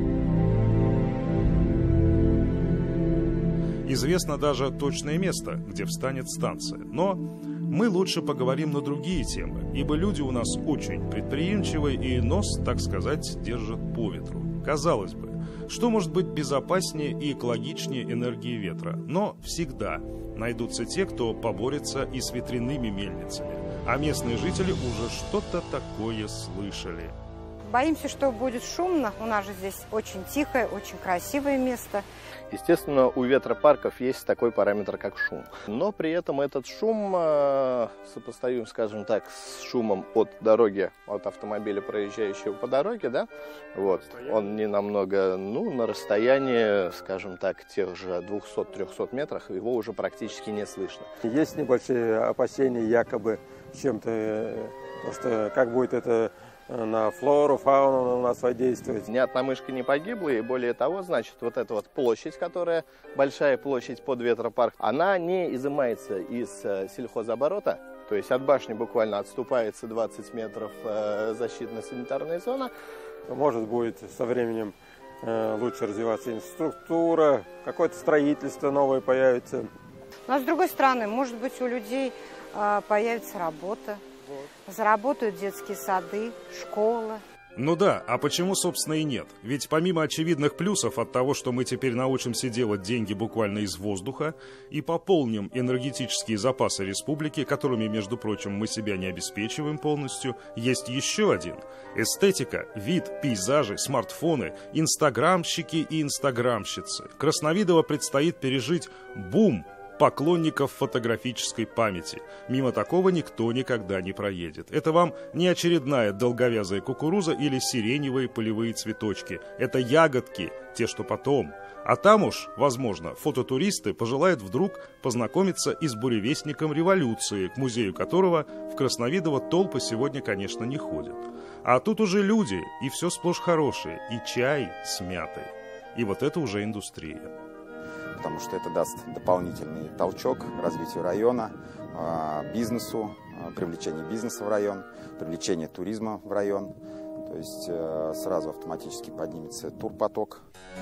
Известно даже точное место, где встанет станция. Но мы лучше поговорим на другие темы, ибо люди у нас очень предприимчивые и нос, так сказать, держат по ветру. Казалось бы, что может быть безопаснее и экологичнее энергии ветра? Но всегда найдутся те, кто поборется и с ветряными мельницами. А местные жители уже что-то такое слышали.
Боимся, что будет шумно. У нас же здесь очень тихое, очень красивое место.
Естественно, у ветропарков есть такой параметр, как шум. Но при этом этот шум сопоставим, скажем так, с шумом от дороги, от автомобиля, проезжающего по дороге, да? Вот. Он не намного, на расстоянии, скажем так, тех же 200-300 метрах, его уже практически не слышно.
Есть небольшие опасения якобы чем-то, просто как будет это на флору, фауну у нас воздействует.
Ни одна мышка не погибла, и более того, значит, вот эта вот площадь, которая большая площадь под ветропарк, она не изымается из сельхозоборота, то есть от башни буквально отступается 20 метров защитная санитарная зона.
Может будет со временем лучше развиваться инфраструктура, какое-то строительство новое появится.
Но с другой стороны, может быть, у людей появится работа. Заработают детские сады, школа.
Ну да, а почему, собственно, и нет? Ведь помимо очевидных плюсов от того, что мы теперь научимся делать деньги буквально из воздуха и пополним энергетические запасы республики, которыми, между прочим, мы себя не обеспечиваем полностью, есть еще один. Эстетика, вид, пейзажи, смартфоны, инстаграмщики и инстаграмщицы. Красновидово предстоит пережить бум поклонников фотографической памяти. Мимо такого никто никогда не проедет. Это вам не очередная долговязая кукуруза или сиреневые полевые цветочки. Это ягодки, те, что потом. А там уж, возможно, фототуристы пожелают вдруг познакомиться и с буревестником революции, к музею которого в Красновидово толпы сегодня, конечно, не ходят. А тут уже люди, и все сплошь хорошее, и чай с мятой. И вот это уже индустрия.
Потому что это даст дополнительный толчок развитию района, бизнесу, привлечение бизнеса в район, привлечение туризма в район. То есть сразу автоматически поднимется турпоток.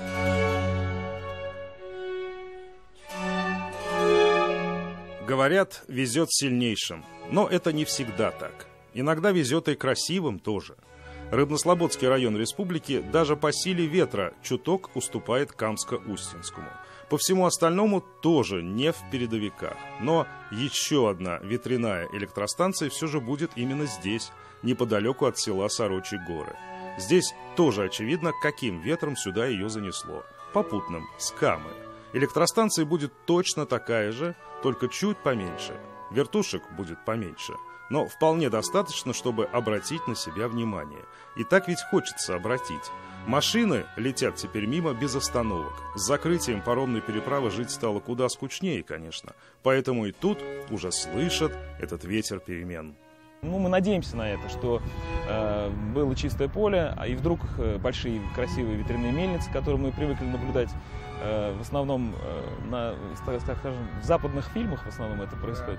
Говорят, везет сильнейшим, но это не всегда так. Иногда везет и красивым тоже. Рыбнослободский район республики даже по силе ветра чуток уступает Камско-Устинскому. По всему остальному тоже не в передовиках. Но еще одна ветряная электростанция все же будет именно здесь, неподалеку от села Сорочьи горы. Здесь тоже очевидно, каким ветром сюда ее занесло. Попутным, с Камы. Электростанция будет точно такая же, только чуть поменьше. Вертушек будет поменьше. Но вполне достаточно, чтобы обратить на себя внимание. И так ведь хочется обратить. Машины летят теперь мимо без остановок. С закрытием паромной переправы жить стало куда скучнее, конечно. Поэтому и тут уже слышат этот ветер перемен.
Мы надеемся на это, что было чистое поле, и вдруг большие красивые ветряные мельницы, которые мы привыкли наблюдать, в основном скажем, в западных фильмах в основном это происходит.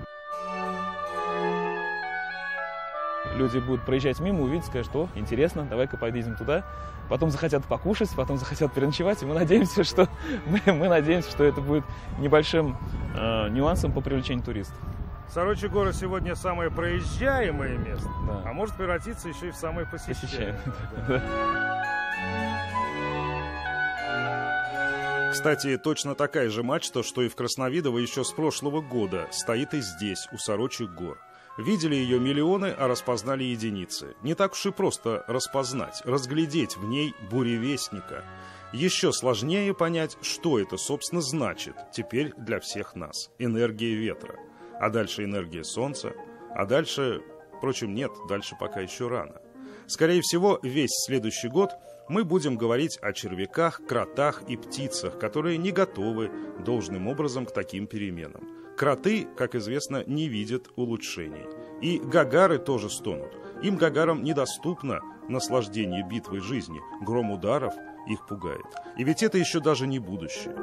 Люди будут проезжать мимо, увидят, скажут: о, интересно, давай-ка поедем туда. Потом захотят покушать, потом захотят переночевать. И мы надеемся, что это будет небольшим нюансом по привлечению туристов.
Сорочьи горы сегодня самое проезжаемое место, да. А может превратиться еще и в самое посещаемое.
Кстати, точно такая же мачта, что и в Красновидово еще с прошлого года, стоит и здесь, у Сорочьих гор. Видели ее миллионы, а распознали единицы. Не так уж и просто распознать, разглядеть в ней буревестника. Еще сложнее понять, что это, собственно, значит теперь для всех нас. Энергия ветра. А дальше энергия солнца. А дальше, впрочем, нет, дальше пока еще рано. Скорее всего, весь следующий год мы будем говорить о червяках, кротах и птицах, которые не готовы должным образом к таким переменам. Кроты, как известно, не видят улучшений. И гагары тоже стонут. Им, гагарам, недоступно наслаждение битвой жизни. Гром ударов их пугает. И ведь это еще даже не будущее.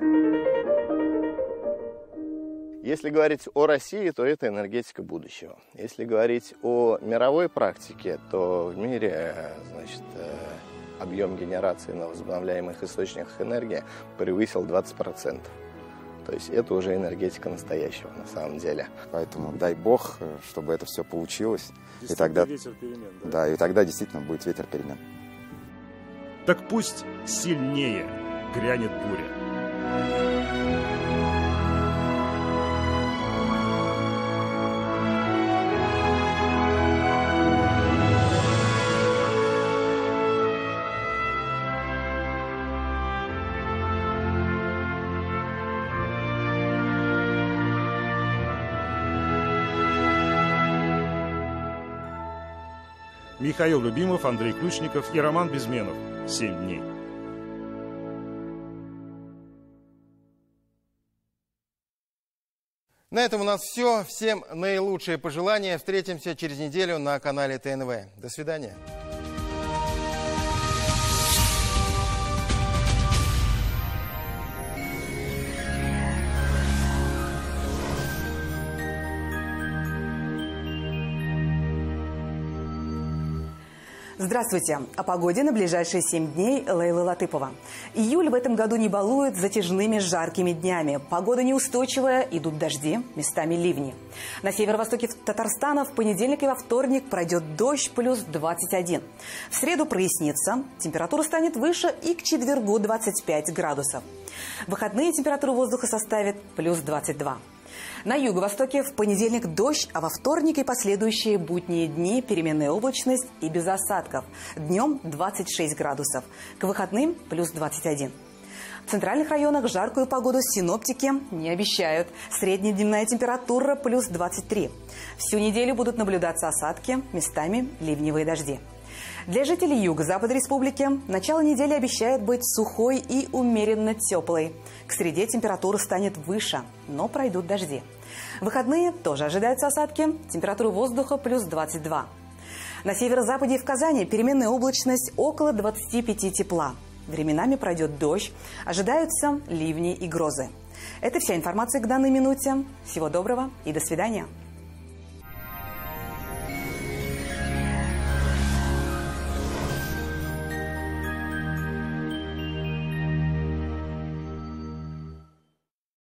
Если говорить о России, то это энергетика будущего. Если говорить о мировой практике, то в мире, объем генерации на возобновляемых источниках энергии превысил 20%. То есть это уже энергетика настоящего на самом деле.
Поэтому дай бог, чтобы это все получилось. И тогда,
ветер перемен, да?
Да, и тогда действительно будет ветер перемен.
Так пусть сильнее грянет буря. Михаил Любимов, Андрей Ключников и Роман Безменов. 7 дней.
На этом у нас все. Всем наилучшие пожелания. Встретимся через неделю на канале ТНВ. До свидания.
Здравствуйте. О погоде на ближайшие 7 дней Лейла Латыпова. Июль в этом году не балует затяжными жаркими днями. Погода неустойчивая, идут дожди, местами ливни. На северо-востоке Татарстана в понедельник и во вторник пройдет дождь плюс 21. В среду прояснится, температура станет выше и к четвергу 25 градусов. В выходные температура воздуха составит плюс 22. На юго-востоке в понедельник дождь, а во вторник и последующие будние дни переменная облачность и без осадков. Днем 26 градусов, к выходным плюс 21. В центральных районах жаркую погоду синоптики не обещают. Среднедневная температура плюс 23. Всю неделю будут наблюдаться осадки, местами ливневые дожди. Для жителей юго-запада республики начало недели обещает быть сухой и умеренно теплой. К среде температура станет выше, но пройдут дожди. В выходные тоже ожидаются осадки, температура воздуха плюс 22. На северо-западе и в Казани переменная облачность около 25 тепла. Временами пройдет дождь, ожидаются ливни и грозы. Это вся информация к данной минуте. Всего доброго и до свидания.